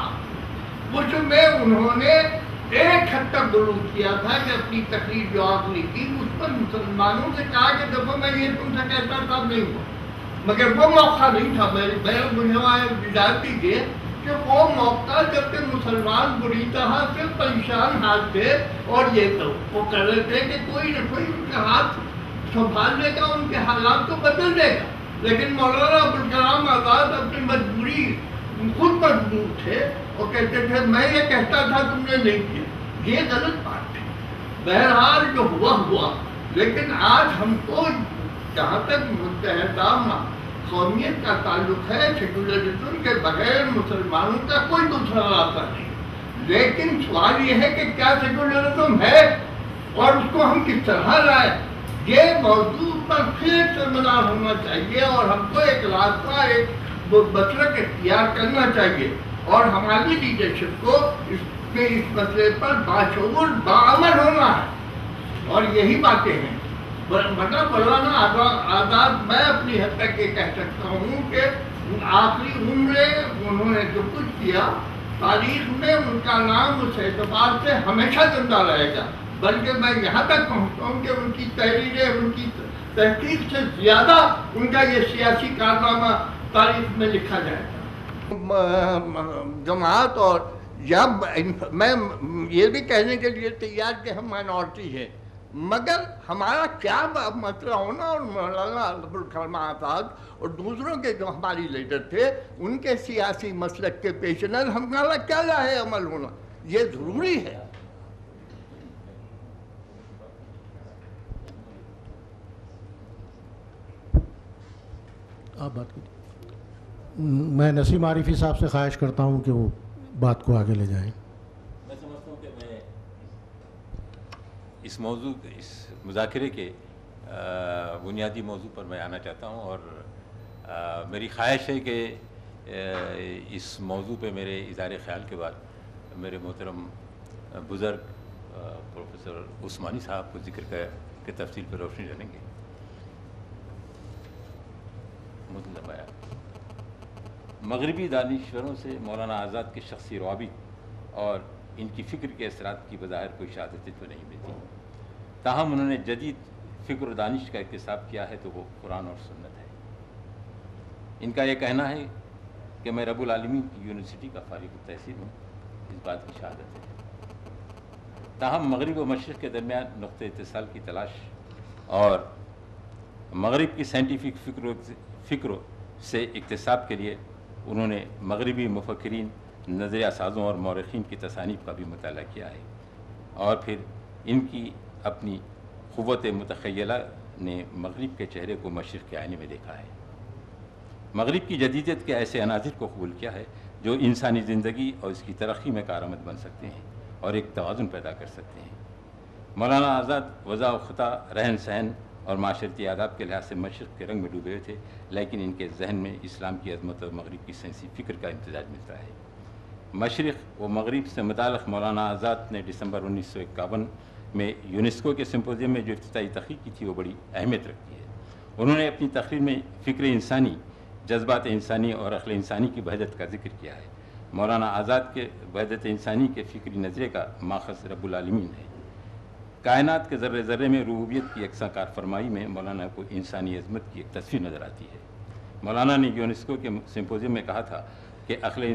اس میں انہوں نے ایک حد تک ضرور کیا تھا کہ اپنی تقریر جو آپ نے کی اس پر مسلمانوں سے کہا کہ دیکھو میں یہ تم سے کہتا تھا نہیں ہوا، مگر وہ موقع نہیں تھا. مجھے اجازت دیجیے کہ وہ موقع جب کہ مسلمان بری طرح سے پریشان حال تھے اور یہ تو وہ کر رہے تھے کہ کوئی نہ کوئی ان کے ہاتھ سنبھال لے گا، ان کے حالات کو بدل دے گا. لیکن مولانا ابوالکلام آزاد اپنی مجبوری خود مجبور تھے اور کہتے تھے میں یہ کہتا تھا تم نے نہیں کیا. یہ غلط بات ہے. بہرحال جو ہوا، لیکن آج ہم کو جہاں تک متحدہ قومیت کا تعلق ہے، سیکولرزم کے بغیر مسلمانوں کا کوئی دوسرا راستہ نہیں. لیکن سوال یہ ہے کہ کیا سیکولرزم ہے اور اس کو ہم کس طرح لائیں. یہ موضوع پر پھر سیمینار ہونا چاہیے اور ہم کو ایک راستہ، ایک مسلک اختیار کرنا چاہیے اور ہماری لیڈرشپ کو اس مسئلے پر باشعور باعمل ہونا ہے. اور یہی باتیں ہیں. مطلب مولانا آزاد میں اپنی حد تک یہ کہہ سکتا ہوں کہ آخری عمرے انہوں نے جو کچھ کیا تاریخ میں ان کا نام اس اعتبار سے ہمیشہ زندہ رہے گا. بلکہ میں یہاں تک پہنچتا ہوں کہ ان کی تحریریں، ان کی تحقیق سے زیادہ ان کا یہ سیاسی کارنامہ تاریخ میں لکھا جائے گا. جماعت اور جب میں یہ بھی کہنے کے لیے تیار کہ ہم مائنورٹی ہیں، مگر ہمارا کیا مسئلہ ہونا اور مولانا ابوالکلام آزاد اور دوسروں کے جو ہماری لیڈر تھے ان کے سیاسی مسلک کے پیش نظر ہمارا کیا راہ عمل ہونا یہ ضروری ہے. آپ بات کیجیے. میں نسیم عارفی صاحب سے خواہش کرتا ہوں کہ وہ بات کو آگے لے جائیں. میں سمجھتا ہوں کہ میں اس موضوع، اس مذاکرے کے بنیادی موضوع پر میں آنا چاہتا ہوں اور میری خواہش ہے کہ اس موضوع پہ میرے اظہار خیال کے بعد میرے محترم بزرگ پروفیسر عثمانی صاحب کو ذکر کے تفصیل پر روشنی ڈالیں گے. مطلب ہے مغربی دانشوروں سے مولانا آزاد کے شخصی روابط اور ان کی فکر کے اثرات کی بظاہر کوئی شہادتیں تو نہیں ملتی، تاہم انہوں نے جدید فکر و دانش کا اکتساب کیا ہے تو وہ قرآن اور سنت ہے. ان کا یہ کہنا ہے کہ میں رب العالمین کی یونیورسٹی کا فارغ التحصیل ہوں، اس بات کی شہادت ہے. تاہم مغرب و مشرق کے درمیان نقطہ اتصال کی تلاش اور مغرب کی سائنٹیفک فکر سے اکتساب کے لیے انہوں نے مغربی مفکرین، نظریہ سازوں اور مورخین کی تصانیف کا بھی مطالعہ کیا ہے، اور پھر ان کی اپنی قوت متخیلہ نے مغرب کے چہرے کو مشرق کے آئینے میں دیکھا ہے. مغرب کی جدیدیت کے ایسے عناصر کو قبول کیا ہے جو انسانی زندگی اور اس کی ترقی میں کارآمد بن سکتے ہیں اور ایک توازن پیدا کر سکتے ہیں. مولانا آزاد وضع و خطا، رہن سہن اور معاشرتی آداب کے لحاظ سے مشرق کے رنگ میں ڈوبے ہوئے تھے، لیکن ان کے ذہن میں اسلام کی عظمت اور مغرب کی سائنسی فکر کا امتزاج ملتا ہے. مشرق و مغرب سے متعلق مولانا آزاد نے دسمبر 1951 میں یونیسکو کے سمپوزیم میں جو افتتاحی تقریر کی تھی وہ بڑی اہمیت رکھتی ہے. انہوں نے اپنی تقریر میں فکر انسانی، جذبات انسانی اور عقل انسانی کی وحدت کا ذکر کیا ہے. مولانا آزاد کے وحدت انسانی کے فکری نظریے کا ماخذ رب العالمین ہے. کائنات کے ذرے ذرے میں ربوبیت کی یکساں کار فرمائی میں مولانا کو انسانی عظمت کی ایک تصویر نظر آتی ہے. مولانا نے یونیسکو کے سمپوزیم میں کہا تھا کہ عقل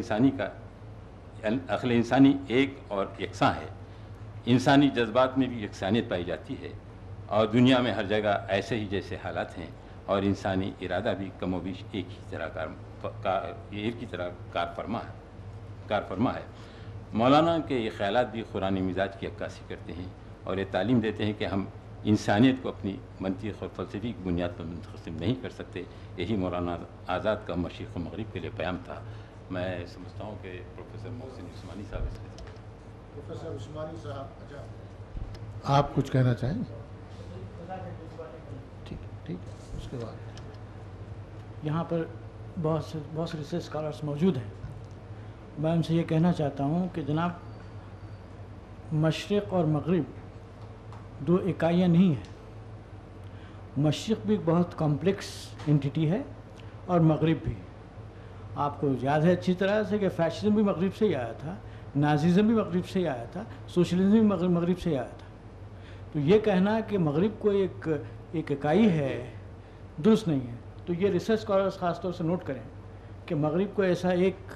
انسانی ایک اور یکساں ہے. انسانی جذبات میں بھی یکسانیت پائی جاتی ہے اور دنیا میں ہر جگہ ایسے ہی جیسے حالات ہیں، اور انسانی ارادہ بھی کم و بیش ایک ہی طرح کار فرما ہے. مولانا کے یہ خیالات بھی قرآنی مزاج کی عکاسی کرتے ہیں اور یہ تعلیم دیتے ہیں کہ ہم انسانیت کو اپنی منطق اور فلسفے کی بنیاد پر منتقسم نہیں کر سکتے. یہی مولانا آزاد کا مشرق و مغرب کے لیے پیام تھا. میں سمجھتا ہوں کہ پروفیسر محسن عثمانی صاحب اس کے پروفیسر عثمانی صاحب آپ کچھ کہنا چاہیں؟ ٹھیک ہے. اس کے بعد یہاں پر بہت سے ریسرچ اسکالرس موجود ہیں. میں ان سے یہ کہنا چاہتا ہوں کہ جناب، مشرق اور مغرب دو اکائیاں نہیں ہیں. مشرق بھی بہت کمپلیکس انٹیٹی ہے اور مغرب بھی. آپ کو یاد ہے اچھی طرح سے کہ فیشزم بھی مغرب سے ہی آیا تھا، نازیزم بھی مغرب سے ہی آیا تھا، سوشلزم بھی مغرب سے ہی آیا تھا. تو یہ کہنا کہ مغرب کو ایک اکائی ہے درست نہیں ہے. تو یہ ریسرچ اسکالرس خاص طور سے نوٹ کریں کہ مغرب کو ایسا ایک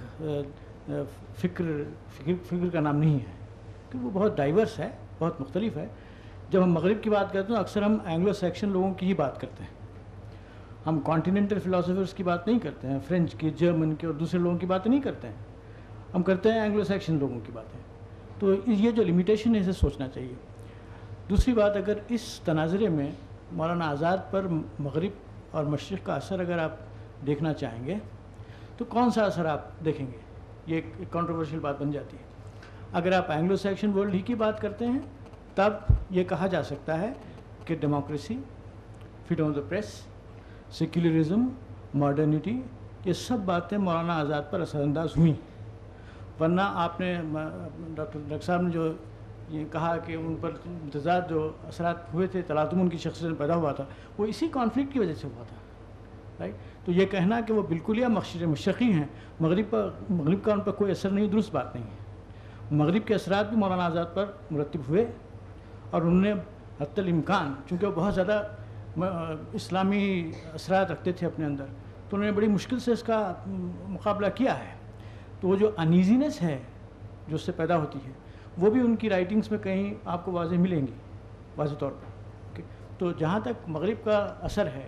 فکر کا نام نہیں ہے، کہ وہ بہت ڈائیورس ہے، بہت مختلف ہے. جب ہم مغرب کی بات کرتے ہیں اکثر ہم اینگلو سیکشن لوگوں کی ہی بات کرتے ہیں. ہم کانٹیننٹل فلاسفرس کی بات نہیں کرتے ہیں، فرینچ کی، جرمن کی اور دوسرے لوگوں کی بات نہیں کرتے ہیں. ہم کرتے ہیں اینگلو سیکشن لوگوں کی باتیں. تو یہ جو لمیٹیشن ہے اسے سوچنا چاہیے. دوسری بات، اگر اس تناظرے میں مولانا آزاد پر مغرب اور مشرق کا اثر اگر آپ دیکھنا چاہیں گے تو کون سا اثر آپ دیکھیں گے؟ یہ ایک کنٹروورشل بات بن جاتی ہے. اگر آپ اینگلو سیکشن ورلڈ ہی کی بات کرتے ہیں تب یہ کہا جا سکتا ہے کہ democracy, freedom of the press, secularism, modernity, یہ سب باتیں مولانا آزاد پر اثر انداز ہوئیں. ورنہ آپ نے ڈاکٹر صاحب نے جو یہ کہا کہ ان پر متضاد جو اثرات ہوئے تھے، تلاطم ان کی شخصیت میں پیدا ہوا تھا، وہ اسی کانفلکٹ کی وجہ سے ہوا تھا. رائٹ. تو یہ کہنا کہ وہ بالکل یا مشرقی ہیں، مغرب کا ان پر کوئی اثر نہیں، درست بات نہیں ہے. مغرب کے اثرات بھی مولانا آزاد پر مرتب ہوئے اور انہوں نے حتی الامکان، چونکہ وہ بہت زیادہ اسلامی اثرات رکھتے تھے اپنے اندر، تو انہوں نے بڑی مشکل سے اس کا مقابلہ کیا ہے. تو وہ جو انیزینس ہے جو اس سے پیدا ہوتی ہے وہ بھی ان کی رائٹنگز میں کہیں آپ کو واضح ملیں گی، واضح طور پر. تو جہاں تک مغرب کا اثر ہے،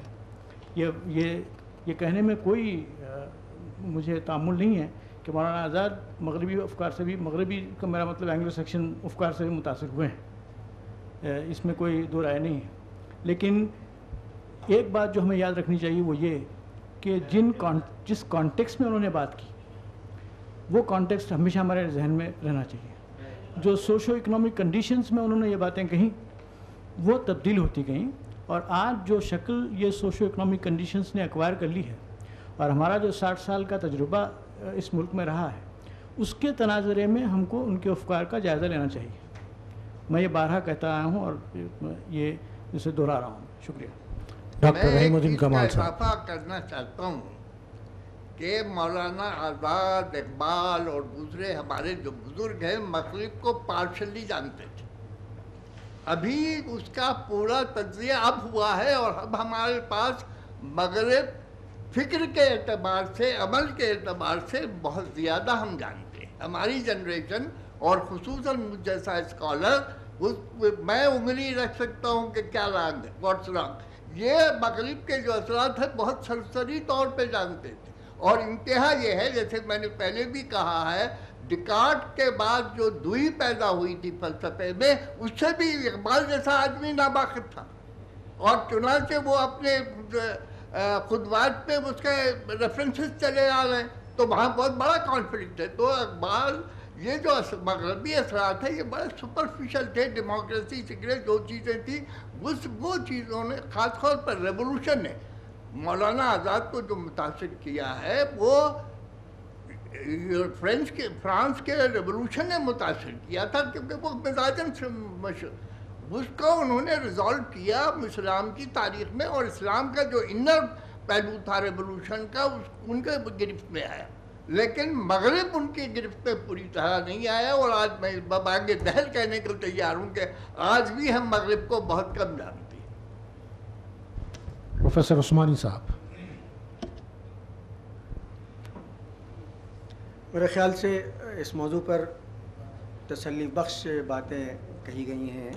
یہ کہنے میں کوئی مجھے تعامل نہیں ہے کہ مولانا آزاد مغربی افکار سے بھی، مغربی کا میرا مطلب اینگلو سیکشن افکار سے بھی متاثر ہوئے ہیں، اس میں کوئی دو رائے نہیں ہے. لیکن ایک بات جو ہمیں یاد رکھنی چاہیے وہ یہ کہ جس کانٹیکسٹ میں انہوں نے بات کی وہ کانٹیکسٹ ہمیشہ ہمارے ذہن میں رہنا چاہیے. جو سوشو اکنامک کنڈیشنز میں انہوں نے یہ باتیں کہیں وہ تبدیل ہوتی گئیں، اور آج جو شکل یہ سوشو اکنامک کنڈیشنز نے ایکوائر کر لی ہے، اور ہمارا جو 60 سال کا تجربہ اس ملک میں رہا ہے، اس کے تناظرے میں ہم کو ان کے افکار کا جائزہ لینا چاہیے. میں یہ بارہا کہتا آیا ہوں اور یہ اسے دہرا رہا ہوں. شکریہ. ڈاکٹر رحیم الدین کمال صاحب. میں اضافہ کرنا چاہتا ہوں کہ مولانا آزاد، اقبال اور دوسرے ہمارے جو بزرگ ہیں مغرب کو پارشلی جانتے تھے. ابھی اس کا پورا تجزیہ اب ہوا ہے اور اب ہمارے پاس مغرب فکر کے اعتبار سے، عمل کے اعتبار سے بہت زیادہ ہم جانتے ہیں. ہماری جنریشن اور خصوصاً مجھ جیسا اسکالر میں انگلی رکھ سکتا ہوں کہ کیا رانگ ہے، واٹس رانگ. یہ مغرب کے جو اثرات ہیں بہت سرسری طور پہ جانتے تھے. اور انتہا یہ ہے، جیسے میں نے پہلے بھی کہا ہے، ڈیکارٹ کے بعد جو دوئی پیدا ہوئی تھی فلسفے میں، اس سے بھی اقبال جیسا آدمی ناباخب تھا. اور چنانچہ وہ اپنے خطبات پہ اس کے ریفرنسز چلے آ رہے ہیں، تو وہاں بہت بڑا کانفلکٹ ہے. تو اقبال یہ جو مغربی اثرات ہیں یہ بڑے سپرفیشل تھے. ڈیموکریسی، سیکولر جو چیزیں تھیں وہ چیزوں نے، خاص طور پر ریولوشن نے مولانا آزاد کو جو متاثر کیا ہے وہ فرانس کے ریولوشن نے متاثر کیا تھا، کیونکہ وہ مزاجن سے اس کو انہوں نے ریزالو کیا اسلام کی تاریخ میں، اور اسلام کا جو انر پہلو تھا ریولوشن کا ان کے گرفت میں آیا. لیکن مغرب ان کی گرفت میں پوری طرح نہیں آیا. اور آج میں آگے دہل کہنے کو تیار ہوں کہ آج بھی ہم مغرب کو بہت کم جانتے ہیں. پروفیسر عثمانی صاحب. میرے خیال سے اس موضوع پر تسلی بخش باتیں کہی گئی ہیں.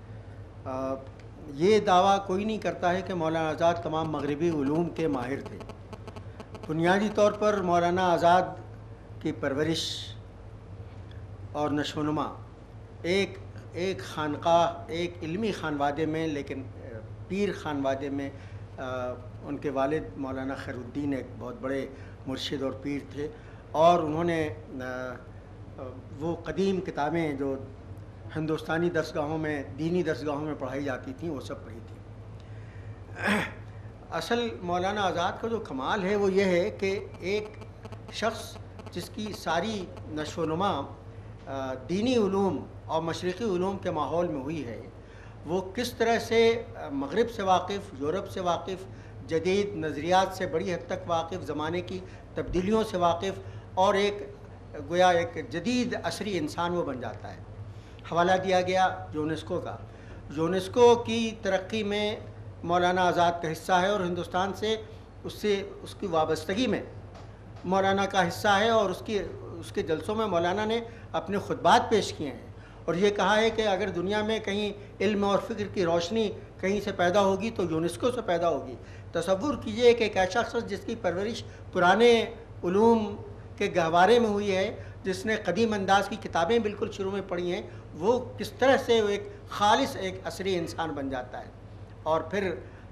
یہ دعویٰ کوئی نہیں کرتا ہے کہ مولانا آزاد تمام مغربی علوم کے ماہر تھے. بنیادی طور پر مولانا آزاد کی پرورش اور نشو و نما ایک خانقاہ، ایک علمی خانوادے میں، لیکن پیر خانوادے میں. ان کے والد مولانا خیر الدین ایک بہت بڑے مرشد اور پیر تھے، اور انہوں نے وہ قدیم کتابیں جو ہندوستانی درسگاہوں میں، دینی درسگاہوں میں پڑھائی جاتی تھیں، وہ سب پڑھی تھیں. اصل مولانا آزاد کا جو کمال ہے وہ یہ ہے کہ ایک شخص جس کی ساری نشو و نما دینی علوم اور مشرقی علوم کے ماحول میں ہوئی ہے، وہ کس طرح سے مغرب سے واقف، یورپ سے واقف، جدید نظریات سے بڑی حد تک واقف، زمانے کی تبدیلیوں سے واقف، اور ایک گویا ایک جدید عصری انسان وہ بن جاتا ہے. حوالہ دیا گیا یونیسکو کا. یونیسکو کی ترقی میں مولانا آزاد کا حصہ ہے، اور ہندوستان سے اس کی وابستگی میں مولانا کا حصہ ہے. اور اس کے جلسوں میں مولانا نے اپنے خطبات پیش کیے ہیں، اور یہ کہا ہے کہ اگر دنیا میں کہیں علم اور فکر کی روشنی کہیں سے پیدا ہوگی تو یونیسکو سے پیدا ہوگی. تصور کیجئے کہ ایک ایسا شخص جس کی پرورش پرانے علوم کے گہوارے میں ہوئی ہے، جس نے قدیم انداز کی کتابیں بالکل شروع میں پڑھی ہیں، وہ کس طرح سے ایک خالص ایک عصری انسان بن جاتا ہے. اور پھر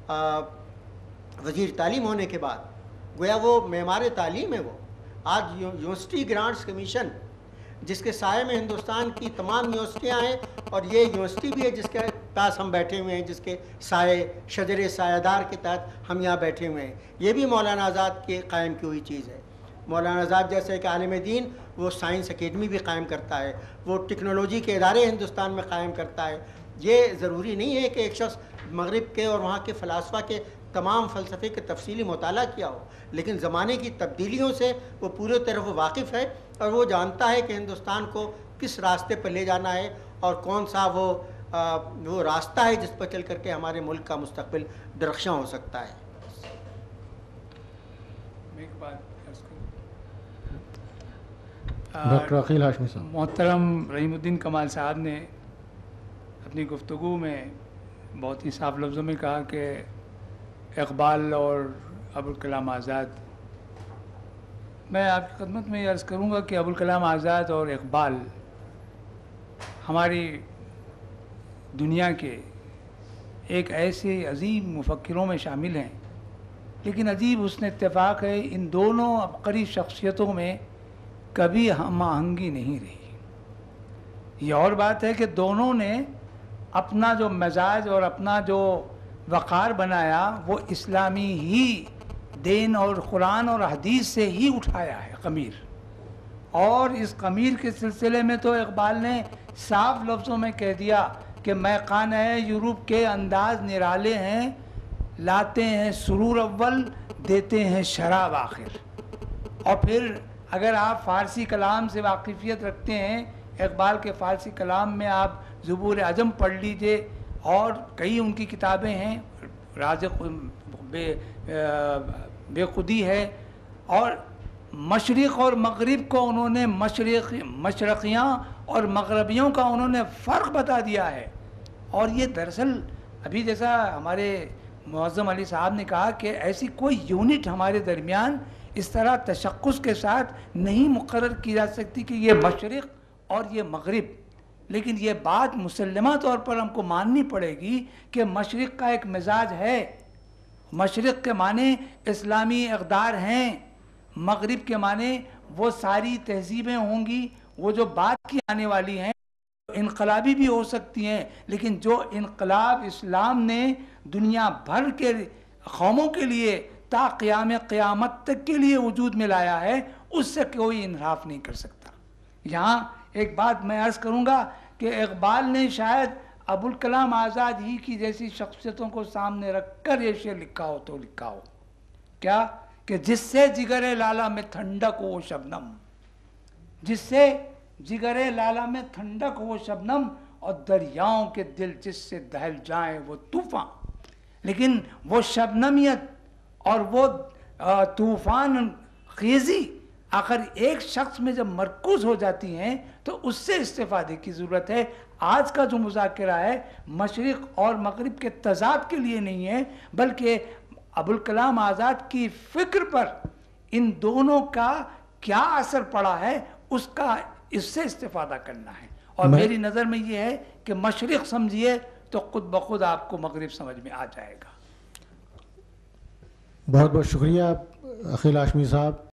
وزیر تعلیم ہونے کے بعد گویا وہ معمار تعلیم ہے. وہ آج یونیورسٹی گرانٹس کمیشن جس کے سائے میں ہندوستان کی تمام یونیورسٹیاں ہیں، اور یہ یونیورسٹی بھی ہے جس کے پاس ہم بیٹھے ہوئے ہیں، جس کے سائے شجر سایہ دار کے تحت ہم یہاں بیٹھے ہوئے ہیں، یہ بھی مولانا آزاد کے قائم کی ہوئی چیز ہے. مولانا آزاد جیسے ایک عالم دین وہ سائنس اکیڈمی بھی قائم کرتا ہے، وہ ٹیکنالوجی کے ادارے ہندوستان میں قائم کرتا ہے. یہ ضروری نہیں ہے کہ ایک شخص مغرب کے اور وہاں کے فلاسفہ کے تمام فلسفے کے تفصیلی مطالعہ کیا ہو، لیکن زمانے کی تبدیلیوں سے وہ پورے طرح واقف ہے، اور وہ جانتا ہے کہ ہندوستان کو کس راستے پر لے جانا ہے، اور کون سا وہ راستہ ہے جس پر چل کر کے ہمارے ملک کا مستقبل درخشاں ہو سکتا ہے. ڈاکٹر عقیل ہاشمی صاحب. محترم رحیم الدین کمال صاحب نے اپنی گفتگو میں بہت ہی صاف لفظوں میں کہا کہ اقبال اور ابوالکلام آزاد. میں آپ کی خدمت میں یہ عرض کروں گا کہ ابوالکلام آزاد اور اقبال ہماری دنیا کے ایک ایسے عظیم مفکروں میں شامل ہیں، لیکن عجیب حسن اتفاق ہے ان دونوں عبقری شخصیتوں میں کبھی ہم آہنگی نہیں رہی. یہ اور بات ہے کہ دونوں نے اپنا جو مزاج اور اپنا جو وقار بنایا وہ اسلامی ہی دین اور قرآن اور حدیث سے ہی اٹھایا ہے خمیر. اور اس قمیر کے سلسلے میں تو اقبال نے صاف لفظوں میں کہہ دیا کہ میں خانہ یورپ کے انداز نرالے ہیں، لاتے ہیں سرور اول، دیتے ہیں شراب آخر. اور پھر اگر آپ فارسی کلام سے واقفیت رکھتے ہیں، اقبال کے فارسی کلام میں آپ زبور اعظم پڑھ لیجئے، اور کئی ان کی کتابیں ہیں، راز بے خودی ہے، اور مشرق اور مغرب کو انہوں نے مشرقیاں اور مغربیوں کا انہوں نے فرق بتا دیا ہے. اور یہ دراصل ابھی جیسا ہمارے معظم علی صاحب نے کہا کہ ایسی کوئی یونٹ ہمارے درمیان اس طرح تشخص کے ساتھ نہیں مقرر کی جا سکتی کہ یہ مشرق اور یہ مغرب، لیکن یہ بات مسلمہ طور پر ہم کو ماننی پڑے گی کہ مشرق کا ایک مزاج ہے، مشرق کے معنی اسلامی اقدار ہیں، مغرب کے معنی وہ ساری تہذیبیں ہوں گی وہ جو بعد کی آنے والی ہیں، انقلابی بھی ہو سکتی ہیں، لیکن جو انقلاب اسلام نے دنیا بھر کے قوموں کے لیے تا قیام قیامت تک کے لیے وجود میں لایا ہے، اس سے کوئی انحراف نہیں کر سکتا. یہاں ایک بات میں عرض کروں گا کہ اقبال نے شاید ابوالکلام آزاد ہی کی جیسی شخصیتوں کو سامنے رکھ کر یہ شعر لکھا ہو تو لکھا ہو کیا کہ جس سے جگر لالا میں ٹھنڈک ہو شبنم، جس سے جگر لالا میں ٹھنڈک ہو شبنم، اور دریاؤں کے دل جس سے دہل جائیں وہ طوفان. لیکن وہ شبنمیت اور وہ طوفان خیزی آخر ایک شخص میں جب مرکوز ہو جاتی ہیں تو اس سے استفادے کی ضرورت ہے. آج کا جو مذاکرہ ہے مشرق اور مغرب کے تضاد کے لیے نہیں ہے، بلکہ ابوالکلام آزاد کی فکر پر ان دونوں کا کیا اثر پڑا ہے اس کا اس سے استفادہ کرنا ہے. اور میری نظر میں یہ ہے کہ مشرق سمجھیے تو خود بخود آپ کو مغرب سمجھ میں آ جائے گا. بہت بہت شکریہ اخیل ہاشمی صاحب.